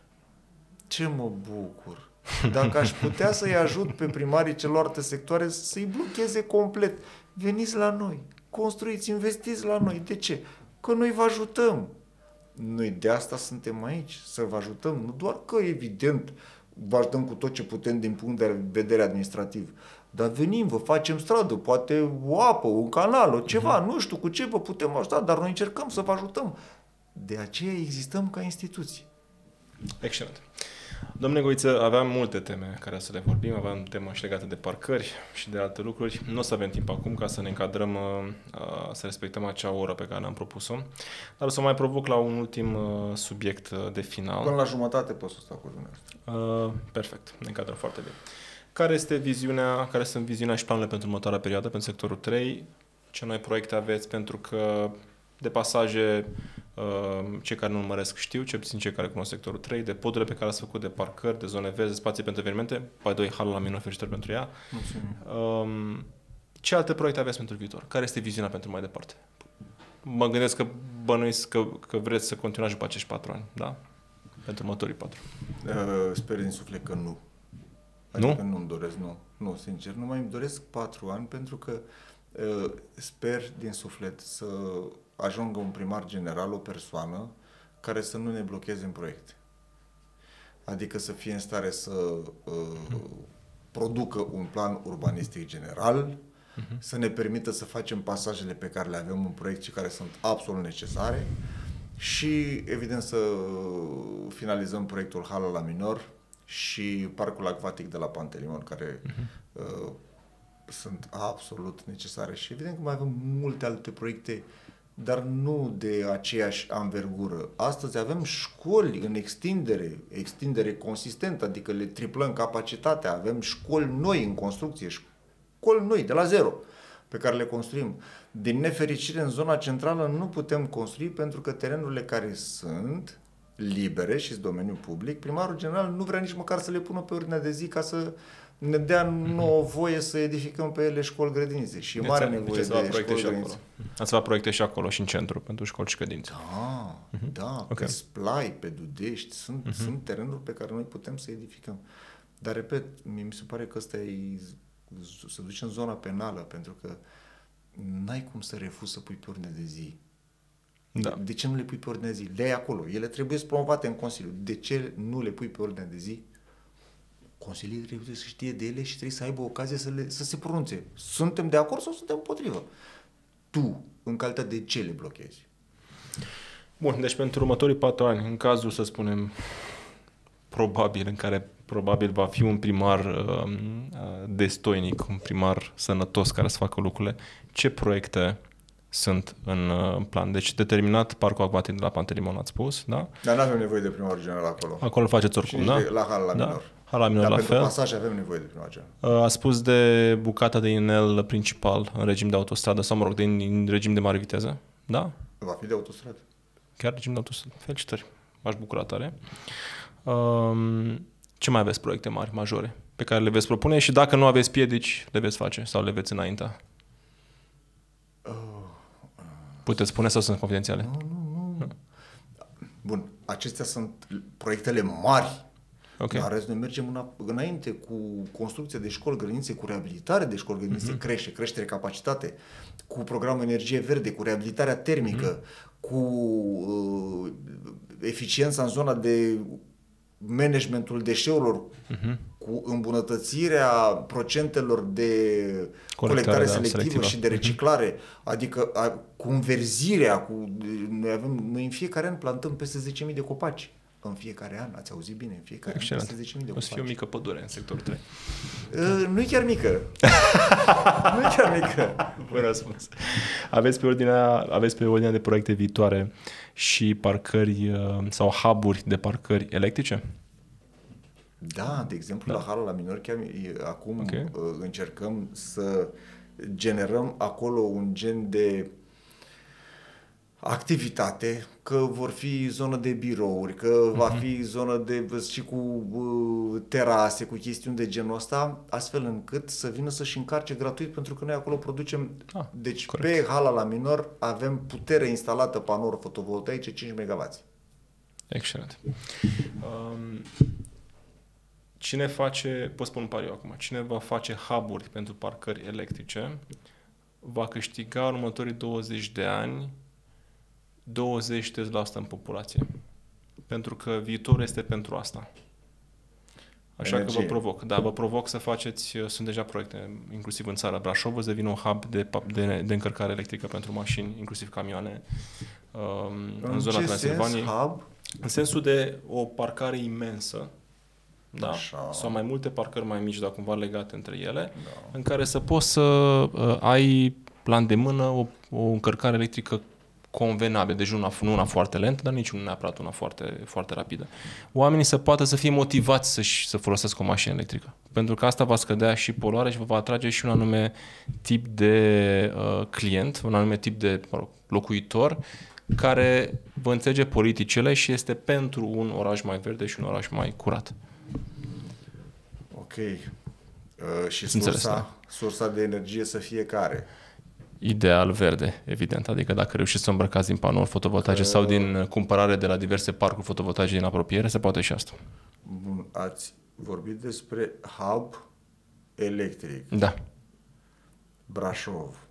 Ce mă bucur! Dacă aș putea să-i ajut pe primarii celorlalte sectoare să-i blocheze complet. Veniți la noi, construiți, investiți la noi. De ce? Că noi vă ajutăm. Noi de asta suntem aici, să vă ajutăm. Nu doar că, evident, vă ajutăm cu tot ce putem din punct de vedere administrativ, dar venim, vă facem stradă, poate o apă, un canal, o ceva, uh-huh. nu știu cu ce vă putem ajuta, dar noi încercăm să vă ajutăm. De aceea existăm ca instituție. Excelent. Domnule Goiță, aveam multe teme care să le vorbim, aveam temă și legate de parcări și de alte lucruri. Nu o să avem timp acum ca să ne încadrăm, să respectăm acea oră pe care ne-am propus-o, dar o să mai provoc la un ultim subiect de final. Până la jumătate pot să stau cu dumneavoastră. Uh, perfect, ne încadrăm foarte bine. Care este viziunea, care sunt viziunea și planurile pentru următoarea perioadă, pentru sectorul trei? Ce noi proiecte aveți? Pentru că de pasaje, cei care nu urmăresc știu, cel puțin cei care cunosc sectorul trei, de podurile pe care le-ați făcut, de parcări, de zone verzi, de spații pentru evenimente, by the way, halul la minor, felicitări pentru ea. Mulțumim. Ce alte proiecte aveți pentru viitor? Care este viziunea pentru mai departe? Mă gândesc că bănuiți că, că vreți să continuați după acești patru ani, da? Pentru următorii patru. Uh, sper din suflet că nu. Adică nu? Nu-mi doresc, nu. Nu, sincer. Nu mai îmi doresc patru ani pentru că uh, sper din suflet să ajungă un primar general, o persoană care să nu ne blocheze în proiecte. Adică să fie în stare să uh, producă un plan urbanistic general, uh-huh. să ne permită să facem pasajele pe care le avem în proiect și care sunt absolut necesare și, evident, să finalizăm proiectul Hala la Minor și parcul acvatic de la Pantelimon, care uh-huh. uh, sunt absolut necesare. Și, evident, că mai avem multe alte proiecte, dar nu de aceeași anvergură. Astăzi avem școli în extindere, extindere consistentă, adică le triplăm capacitatea, avem școli noi în construcție, școli noi, de la zero, pe care le construim. Din nefericire, în zona centrală nu putem construi pentru că terenurile care sunt libere și în domeniul public, primarul general nu vrea nici măcar să le pună pe ordinea de zi ca să ne dea nouă voie să edificăm pe ele școli grădinițe. Și e mare nevoie de școli grădinițe. Ați luat proiecte și acolo, și în centru, pentru școli și grădinițe. Da, uh-huh. da. Okay. Pe Splai, pe Dudești, sunt, uh-huh. sunt terenuri pe care noi putem să edificăm. Dar, repet, mi se pare că ăsta e să duci în zona penală, pentru că n-ai cum să refuzi să pui pe ordine de zi. Da. De ce nu le pui pe ordine de zi? Le ai acolo. Ele trebuie să promovate în Consiliu. De ce nu le pui pe ordine de zi? Consiliul trebuie să știe de ele și trebuie să aibă ocazie să, le, să se pronunțe. Suntem de acord sau suntem împotrivă? Tu, în calitate de ce le blochezi? Bun, deci pentru următorii patru ani, în cazul, să spunem, probabil, în care probabil va fi un primar uh, destoinic, un primar sănătos care să facă lucrurile, ce proiecte sunt în uh, plan? Deci determinat parcul acvatic de la Pantelimon, ați spus, da? Dar nu avem nevoie de primar general acolo. Acolo faceți oricum, și da? La Hala la da? Minor. Hala Minor Dar la pentru fel. pasaj avem nevoie de primar general. A spus de bucata de inel principal în regim de autostradă sau, mă rog, de în regim de mare viteză, da? Va fi de autostradă. Chiar regim de autostradă. Felicitări. M-aș bucura tare. Um, ce mai aveți proiecte mari, majore, pe care le veți propune și dacă nu aveți piedici, le veți face sau le veți înainta? Uh, uh, Puteți spune sau sunt confidențiale? Nu, nu, nu. Bun, acestea sunt proiectele mari. Okay. Dar rest noi mergem una, înainte cu construcție de școli grădinițe, cu reabilitare de școli grădinițe, uh-huh. crește, creștere capacitate, cu programul energie verde, cu reabilitarea termică, uh-huh. cu uh, eficiența în zona de managementul deșeurilor, uh-huh. cu îmbunătățirea procentelor de colectare, colectare selectivă, selectivă și de reciclare, uh-huh. adică a, cu înverzirea, cu, noi, avem, noi în fiecare an plantăm peste zece mii de copaci. În fiecare an, ați auzit bine, în fiecare Excelent. an peste zece mii de copaci. O să fie o mică pădure în sectorul trei. Uh, nu e chiar mică. nu e chiar mică. Bun răspuns. Aveți pe ordinea, aveți pe ordinea de proiecte viitoare și parcări uh, sau hub-uri de parcări electrice? Da, de exemplu, da. la Hala la Minor, chiar acum okay. uh, încercăm să generăm acolo un gen de activitate, că vor fi zonă de birouri, că uh-huh. va fi zonă de și cu uh, terase, cu chestiuni de genul ăsta, astfel încât să vină să-și încarce gratuit, pentru că noi acolo producem, ah, deci corect. Pe hala la minor avem putere instalată panouri fotovoltaice cinci megawatts. Excelent. Um, cine face, pot spun un pariu acum, cine va face hub-uri pentru parcări electrice va câștiga în următorii douăzeci de ani douăzeci la sută în populație. Pentru că viitorul este pentru asta. Așa Energie. Că vă provoc. Da, vă provoc să faceți, sunt deja proiecte, inclusiv în țara Brașov, să devină un hub de, de, de încărcare electrică pentru mașini, inclusiv camioane, um, în, în zona Transilvaniei. Hub? În sensul de o parcare imensă, da? Sau mai multe parcări mai mici, dar cumva legate între ele, da. În care să poți să uh, ai la îndemână o, o încărcare electrică convenabil, deci una, nu una foarte lentă, dar nici nu neapărat una foarte, foarte rapidă. Oamenii să poată să fie motivați să, să folosească o mașină electrică. Pentru că asta va scădea și poluarea și vă va atrage și un anume tip de uh, client, un anume tip de mă rog, locuitor, care vă înțelege politicile și este pentru un oraș mai verde și un oraș mai curat. Ok. Uh, și sursa, înțeles, da. sursa de energie să fie care? Ideal verde, evident. Adică dacă reușiți să îmbrăcați din panouri fotovoltaice că... sau din cumpărare de la diverse parcuri fotovoltaice din apropiere, se poate și asta. Bun. Ați vorbit despre hub electric. Da. Brașov.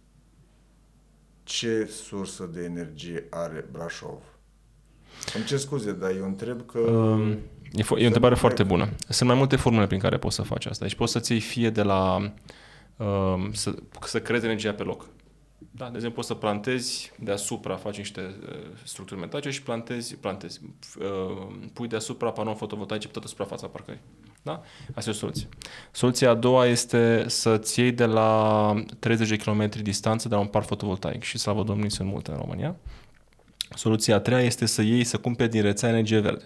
Ce sursă de energie are Brașov? Îmi cer scuze, dar eu întreb că... Um, e, fo- e o întrebare foarte bună. Sunt mai multe formule prin care poți să faci asta. Deci poți să-ți iei fie de la... Um, să, să creezi energia pe loc. Da? De exemplu, poți să plantezi deasupra, faci niște uh, structuri metalice și plantezi, plantezi uh, pui deasupra panouri fotovoltaice pe toată suprafața parcării. Da? Asta e o soluție. Soluția a doua este să-ți iei de la treizeci de kilometri distanță de la un parc fotovoltaic și, slavă Domnului, sunt multe în România. Soluția a treia este să iei, să cumperi din rețea energie verde.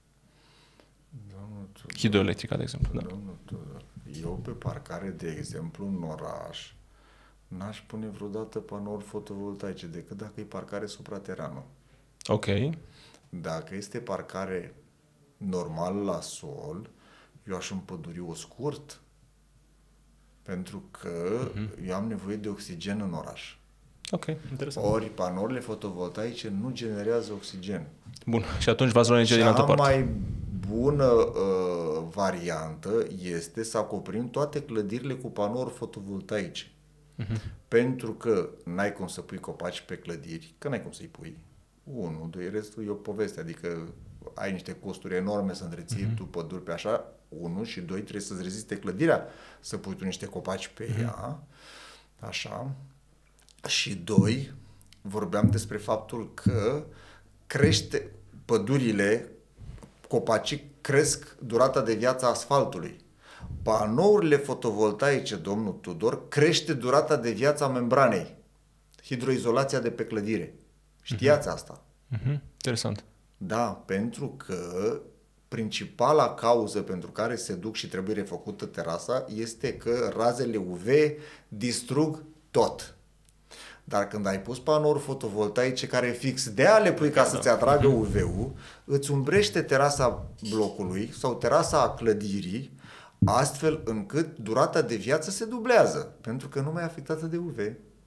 Hidroelectrica, de exemplu. Da. Eu pe parcare, de exemplu, în oraș, n-aș pune vreodată panouri fotovoltaice decât dacă e parcare supraterană. Ok. Dacă este parcare normal la sol, eu aș împăduri-o scurt, pentru că uh-huh. eu am nevoie de oxigen în oraș. Ok, interesant. Ori panourile fotovoltaice nu generează oxigen. Bun, și atunci v-ați luat energie din altă parte. Cea mai bună uh, variantă este să acoperim toate clădirile cu panouri fotovoltaice. Uh-huh. Pentru că n-ai cum să pui copaci pe clădiri, că n-ai cum să-i pui. Unu, doi, restul e o poveste, adică ai niște costuri enorme să întreții uh-huh. tu păduri pe așa, unu, și doi, trebuie să-ți reziste clădirea să pui tu niște copaci pe uh-huh. ea, așa, și doi, vorbeam despre faptul că crește pădurile, copacii cresc durata de viață a asfaltului. Panourile fotovoltaice, domnul Tudor, crește durata de viață a membranei. Hidroizolația de pe clădire. Știați uh-huh. asta? Uh-huh. Interesant. Da, pentru că principala cauză pentru care se duc și trebuie refăcută terasa este că razele U V distrug tot. Dar când ai pus panouri fotovoltaice care fix de-aia le pui ca să-ți atragă U V-ul, îți umbrește terasa blocului sau terasa clădirii, astfel încât durata de viață se dublează, pentru că nu mai e afectată de U V.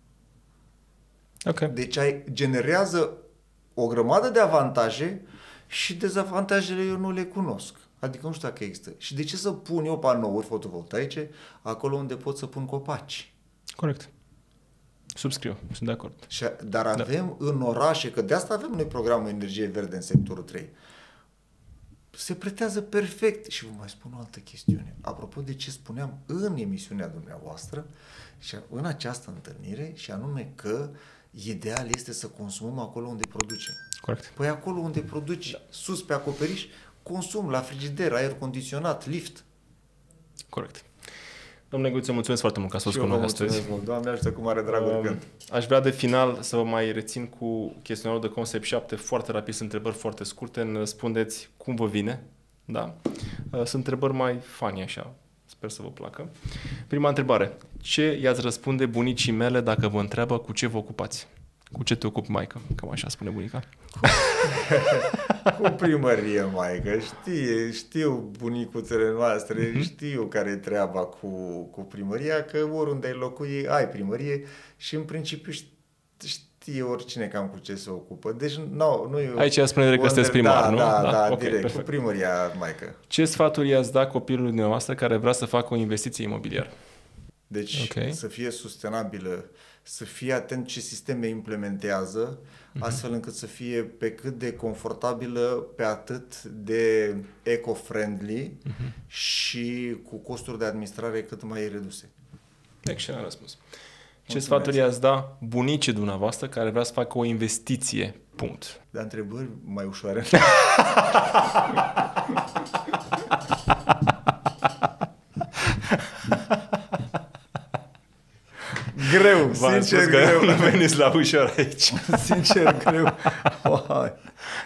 Okay. Deci ai, generează o grămadă de avantaje și dezavantajele eu nu le cunosc. Adică nu știu dacă există. Și de ce să pun eu panouri fotovoltaice acolo unde pot să pun copaci? Corect. Subscriu, sunt de acord. Și, dar avem da. în orașe, că de asta avem noi programul Energie Verde în sectorul trei. Se pretează perfect. Și vă mai spun o altă chestiune. Apropo de ce spuneam în emisiunea dumneavoastră și în această întâlnire, și anume că ideal este să consumăm acolo unde producem. Corect. Păi acolo unde produci, da. sus pe acoperiș, consum la frigider, aer condiționat, lift. Corect. Domnule Guță, mulțumesc foarte mult că ați fost cu noi astăzi. Mult. Doamne ajută, cu mare drag oricând. Aș vrea de final să vă mai rețin cu chestionarul de concept șapte, foarte rapid, sunt întrebări foarte scurte. Îmi spuneți cum vă vine. Da? Sunt întrebări mai funny așa. Sper să vă placă. Prima întrebare. Ce i-ați răspunde bunicii mele dacă vă întreabă cu ce vă ocupați? Cu ce te ocupi, maică? Cam așa spune bunica. Cu primărie, maică. Știe, știu bunicuțele noastre, mm-hmm. știu care e treaba cu, cu primăria, că oriunde ai locui, ai primărie și în principiu știe oricine cam cu ce se ocupă. Deci no, nu e... Aici spune că sunteți primar, da, nu? Da, da, da okay, direct, perfect. cu primăria, maică. Ce sfaturi i-ați da copilului dumneavoastră care vrea să facă o investiție imobiliară? Deci okay. să fie sustenabilă, să fie atent ce sisteme implementează, uh-huh. astfel încât să fie pe cât de confortabilă, pe atât de eco-friendly uh-huh. și cu costuri de administrare cât mai reduse. Excelent răspuns. Ce Mulțumesc. Sfaturi i-ați da bunicii dumneavoastră care vrea să facă o investiție? Punct. De întrebări mai ușoare. Greu, V-am sincer greu. greu. Nu veniți la ușor aici. Sincer greu. Oai.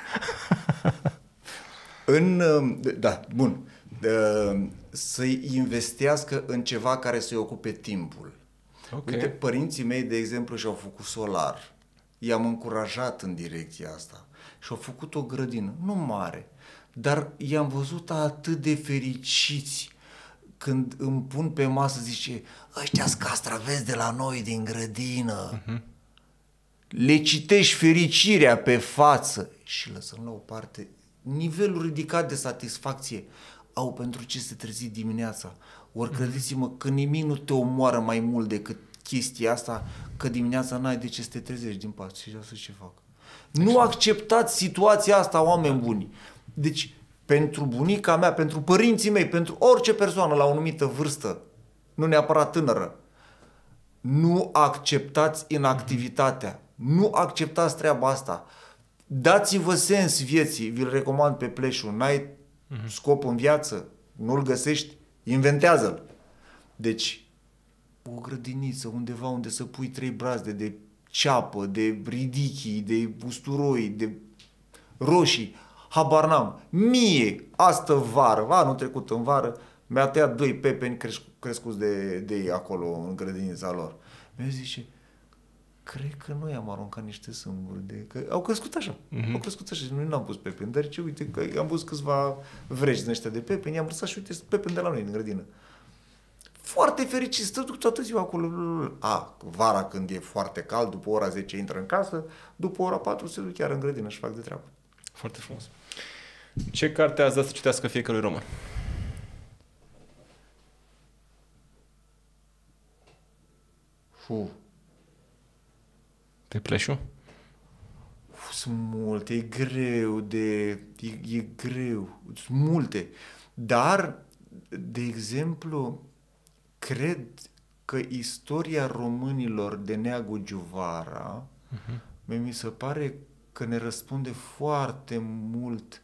În, da, bun. Să-i investească în ceva care să-i ocupe timpul. Okay. Uite, părinții mei, de exemplu, și-au făcut solar. I-am încurajat în direcția asta. Și-au făcut o grădină, nu mare, dar i-am văzut atât de fericiți când îmi pun pe masă, zice, ăștia-s castraveți de la noi din grădină. Uh-huh. Le citești fericirea pe față și lăsăm la o parte nivelul ridicat de satisfacție au pentru ce se trezi dimineața. Ori credeți-mă că nimic nu te omoară mai mult decât chestia asta, că dimineața n-ai de ce să te trezești din pat și asta ce fac. Exact. Nu acceptați situația asta, oameni buni. Deci, pentru bunica mea, pentru părinții mei, pentru orice persoană la o anumită vârstă, nu neapărat tânără, nu acceptați inactivitatea. Nu acceptați treaba asta. Dați-vă sens vieții, vi-l recomand pe Pleșu. N-ai uh-huh. scop în viață, nu-l găsești, inventează-l. Deci, o grădiniță undeva unde să pui trei brazde de ceapă, de ridichii, de usturoi, de roșii, habar n-am. Mie, astă vară, anul trecut în vară, mi-a tăiat doi pepeni cresc, crescuți de, de ei acolo în grădinița lor. Mi-a zice, cred că noi am aruncat niște sâmburi de... Că au crescut așa, uh-huh. au crescut așa și noi n-am pus pepeni, dar ce uite, că am pus câțiva vrești din ăștia de pepeni, i-am lăsat și uite, pepeni de la noi în grădină. Foarte fericit, stă toată ziua acolo. A, vara când e foarte cald, după ora zece intră în casă, după ora patru se duc chiar în grădină și fac de treabă. Foarte frumos. Ce carte ați dat să citească fiecărui român? Fu. Pe Pleșu? Sunt multe, e greu de... E, e greu, sunt multe. Dar, de exemplu, cred că istoria românilor de Neagu Giuvara uh-huh. mi se pare că ne răspunde foarte mult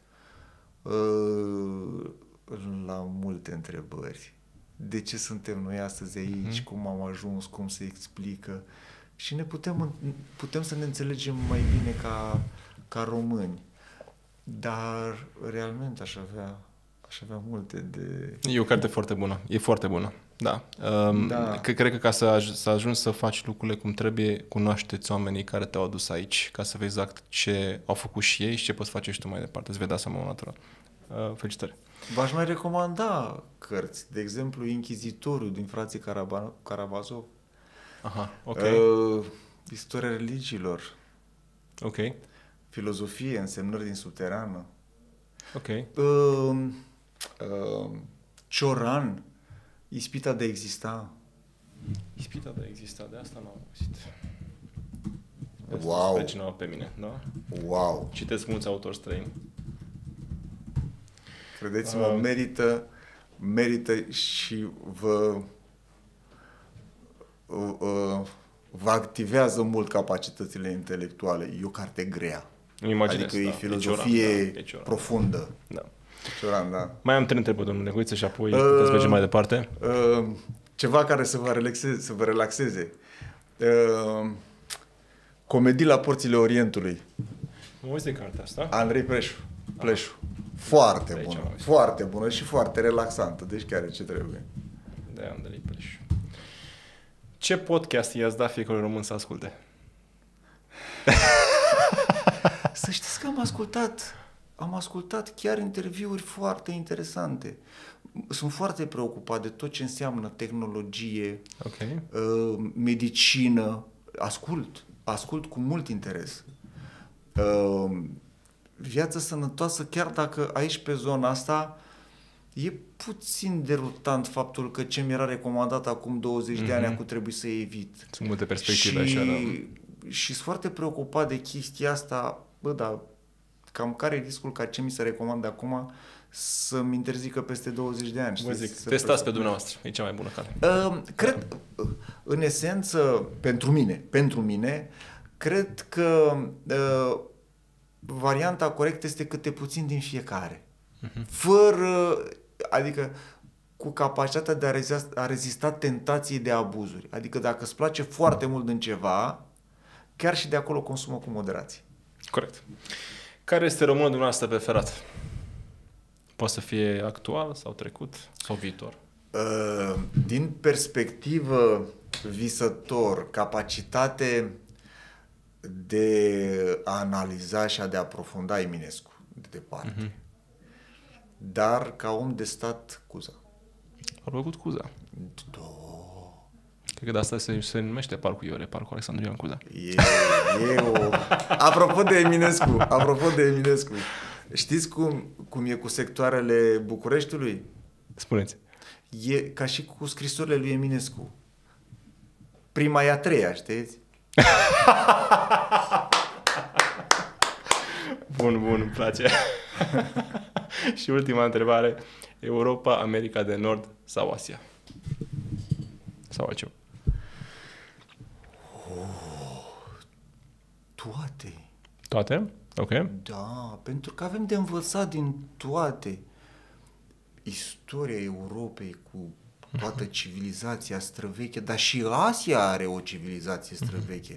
uh, la multe întrebări. De ce suntem noi astăzi aici, uh-huh. cum am ajuns, cum se explică și ne putem, putem să ne înțelegem mai bine ca, ca români. Dar realmente aș avea, aș avea multe de... E o carte foarte bună, e foarte bună. Da. Um, da. Că, cred că ca să, aj- să ajungi să faci lucrurile cum trebuie, cunoașteți oamenii care te-au adus aici, ca să vezi exact ce au făcut și ei și ce poți face și tu mai departe. Îți vei da seama natural. Uh, felicitări. V-aș mai recomanda cărți. De exemplu, Inchizitorul din frații Caraba- Karamazov. Aha, ok. Uh, Istoria religiilor. Ok. Filozofie, însemnări din subterană. Ok. Uh, uh, Cioran, Ispita de a exista. Ispita de a exista, de asta n-am auzit. De asta wow. Spre cineva pe mine, da? Wow. Citesc mulți autori străini. Credeți-mă, uh, merită, merită și vă, uh, vă activează mult capacitățile intelectuale. E o carte grea. Imaginez, adică da. e filozofie e cioran, da. profundă. Da. Cioran, da. Mai am trei întrebări, domnule Negoiță, și apoi uh, puteți merge mai departe. Uh, ceva care să vă relaxeze. Să vă relaxeze. Uh, Comedii la porțile Orientului. Mă uiți de cartea asta? Andrei Pleșu. Pleșu. Foarte de bună. Foarte bună și foarte relaxantă. Deci chiar e ce trebuie. De Andrei Pleșu. Ce podcast i-ați dat fiecare român să asculte? Să știți că am ascultat, am ascultat chiar interviuri foarte interesante. Sunt foarte preocupat de tot ce înseamnă tehnologie, okay. uh, medicină. Ascult, ascult cu mult interes. Uh, viață sănătoasă, chiar dacă aici pe zona asta e puțin derutant faptul că ce mi era recomandat acum douăzeci mm-hmm. de ani acum trebuie să evit. Sunt multe perspective și, așa, da. Și sunt foarte preocupat de chestia asta. Bă, dar cam care e riscul ca ce mi se recomandă acum să-mi interzică peste douăzeci de ani? Vă zic, testați pe dumneavoastră, e cea mai bună cale. Uh, cred, în esență, pentru mine, pentru mine, cred că uh, varianta corectă este câte puțin din fiecare. Uh-huh. Fără, adică cu capacitatea de a rezista, a rezista tentației de abuzuri. Adică dacă îți place foarte mult în ceva, chiar și de acolo consumă cu moderație. Corect. Care este românul dumneavoastră preferat? Poate să fie actual sau trecut sau viitor? Uh, din perspectivă visător, capacitate de a analiza și a de a aprofunda Eminescu de departe. Uh-huh. Dar ca om de stat, Cuza. A făcut Cuza. Do. Cred că de asta se, se numește Parcul Iore, Parcul Alexandru Ioan Cuza. E, e o... Apropo de Eminescu, apropo de Eminescu, știți cum, cum e cu sectoarele Bucureștiului? Spuneți. E ca și cu scrisorile lui Eminescu. Prima e a treia, știți? Bun, bun, îmi place. Și ultima întrebare. Europa, America de Nord sau Asia? Sau altceva? Oh, toate. Toate? Ok. Da, pentru că avem de învățat din toate. Istoria Europei cu toată civilizația străveche, dar și Asia are o civilizație străveche.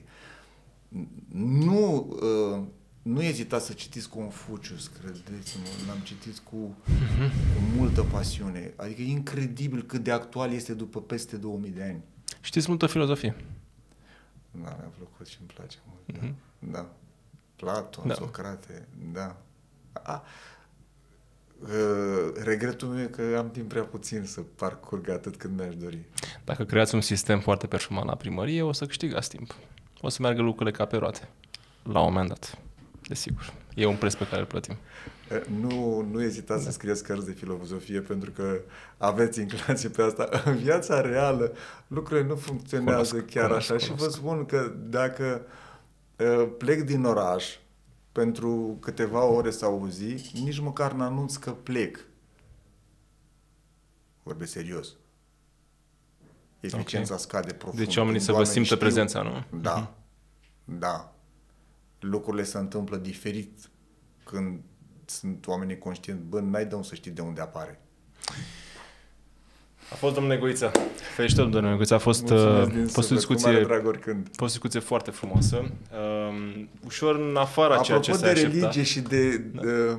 Nu, uh, nu ezitați să citiți Confucius, credeți-mă, l-am citit cu, cu multă pasiune. Adică e incredibil cât de actual este după peste două mii de ani. Știți multă filozofie? Da, mi-a plăcut și îmi place mult. Uh-huh. Da. da. Platon, da. Socrate, da. A, uh, regretul meu e că am timp prea puțin să parcurg atât cât mi-aș dori. Dacă creați un sistem foarte performant la primărie, o să câștigați timp. O să meargă lucrurile ca pe roate. La un moment dat. Desigur. E un preț pe care îl plătim. Nu, nu ezitați da. să scrieți cărți de filozofie pentru că aveți inclinație pe asta. În viața reală lucrurile nu funcționează cunosc, chiar cunosc, așa cunosc. Și vă spun că dacă uh, plec din oraș pentru câteva ore sau o zi, nici măcar n-anunț că plec. Vorbesc serios. Eficiența okay. scade profund. Deci oamenii să vă simtă știu, prezența, nu? Da. Uh-huh. Da. Lucrurile se întâmplă diferit când sunt oamenii conștienți. Bă, n-ai de unde să știi de unde apare. A fost domnul Negoiță. Felicitări, domnul Negoiță. A fost, uh, fost o discuție, fost discuție foarte frumoasă. Uh, ușor în afara Apropo ceea ce se de aștepta. religie și de da. uh,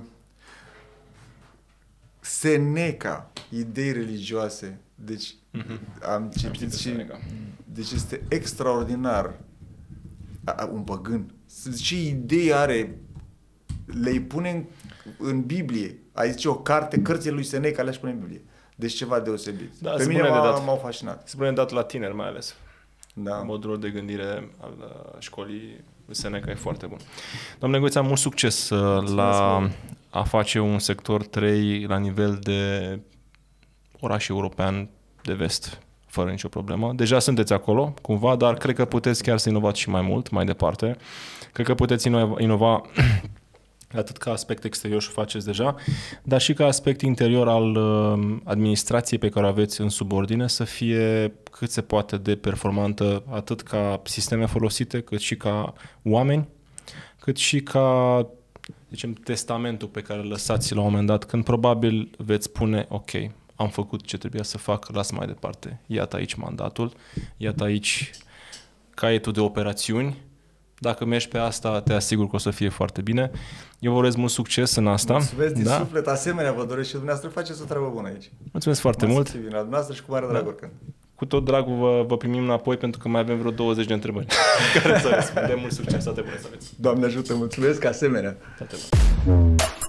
Seneca, idei religioase. Deci uh-huh. am citit am și... Deci este extraordinar. A, un păgân. Ce idei are, le-i pune în, în Biblie. Ai zice o carte, cărțile lui Seneca le-aș pune în Biblie. Deci ceva deosebit. Da, pe mine m-a, m-au fascinat. Se pune dat la tineri mai ales. Da. Modul de gândire al școlii Seneca e foarte bun. Doamne Negoiță, mult succes Mulțumesc la mult. A face un sector trei la nivel de oraș european de vest, fără nicio problemă. Deja sunteți acolo, cumva, dar cred că puteți chiar să inovați și mai mult, mai departe. Cred că puteți inova, inova atât ca aspect exterior și o faceți deja, dar și ca aspect interior al uh, administrației pe care o aveți în subordine să fie cât se poate de performantă, atât ca sisteme folosite, cât și ca oameni, cât și ca, zicem, testamentul pe care îl lăsați la un moment dat, când probabil veți spune, ok, am făcut ce trebuia să fac, las mai departe. Iată aici mandatul, iată aici caietul de operațiuni. Dacă mergi pe asta, te asigur că o să fie foarte bine. Eu vă urez mult succes în asta. Mulțumesc din da? suflet, asemenea vă doresc și dumneavoastră faceți o treabă bună aici. Mulțumesc foarte Mă mult. să fii bine la dumneavoastră și cu mare drag oricând. cu tot dragul vă, vă primim înapoi pentru că mai avem vreo douăzeci de întrebări care să răspundem. Mult succes, toate bune să aveți. Doamne ajută, mulțumesc, asemenea. Toate bune.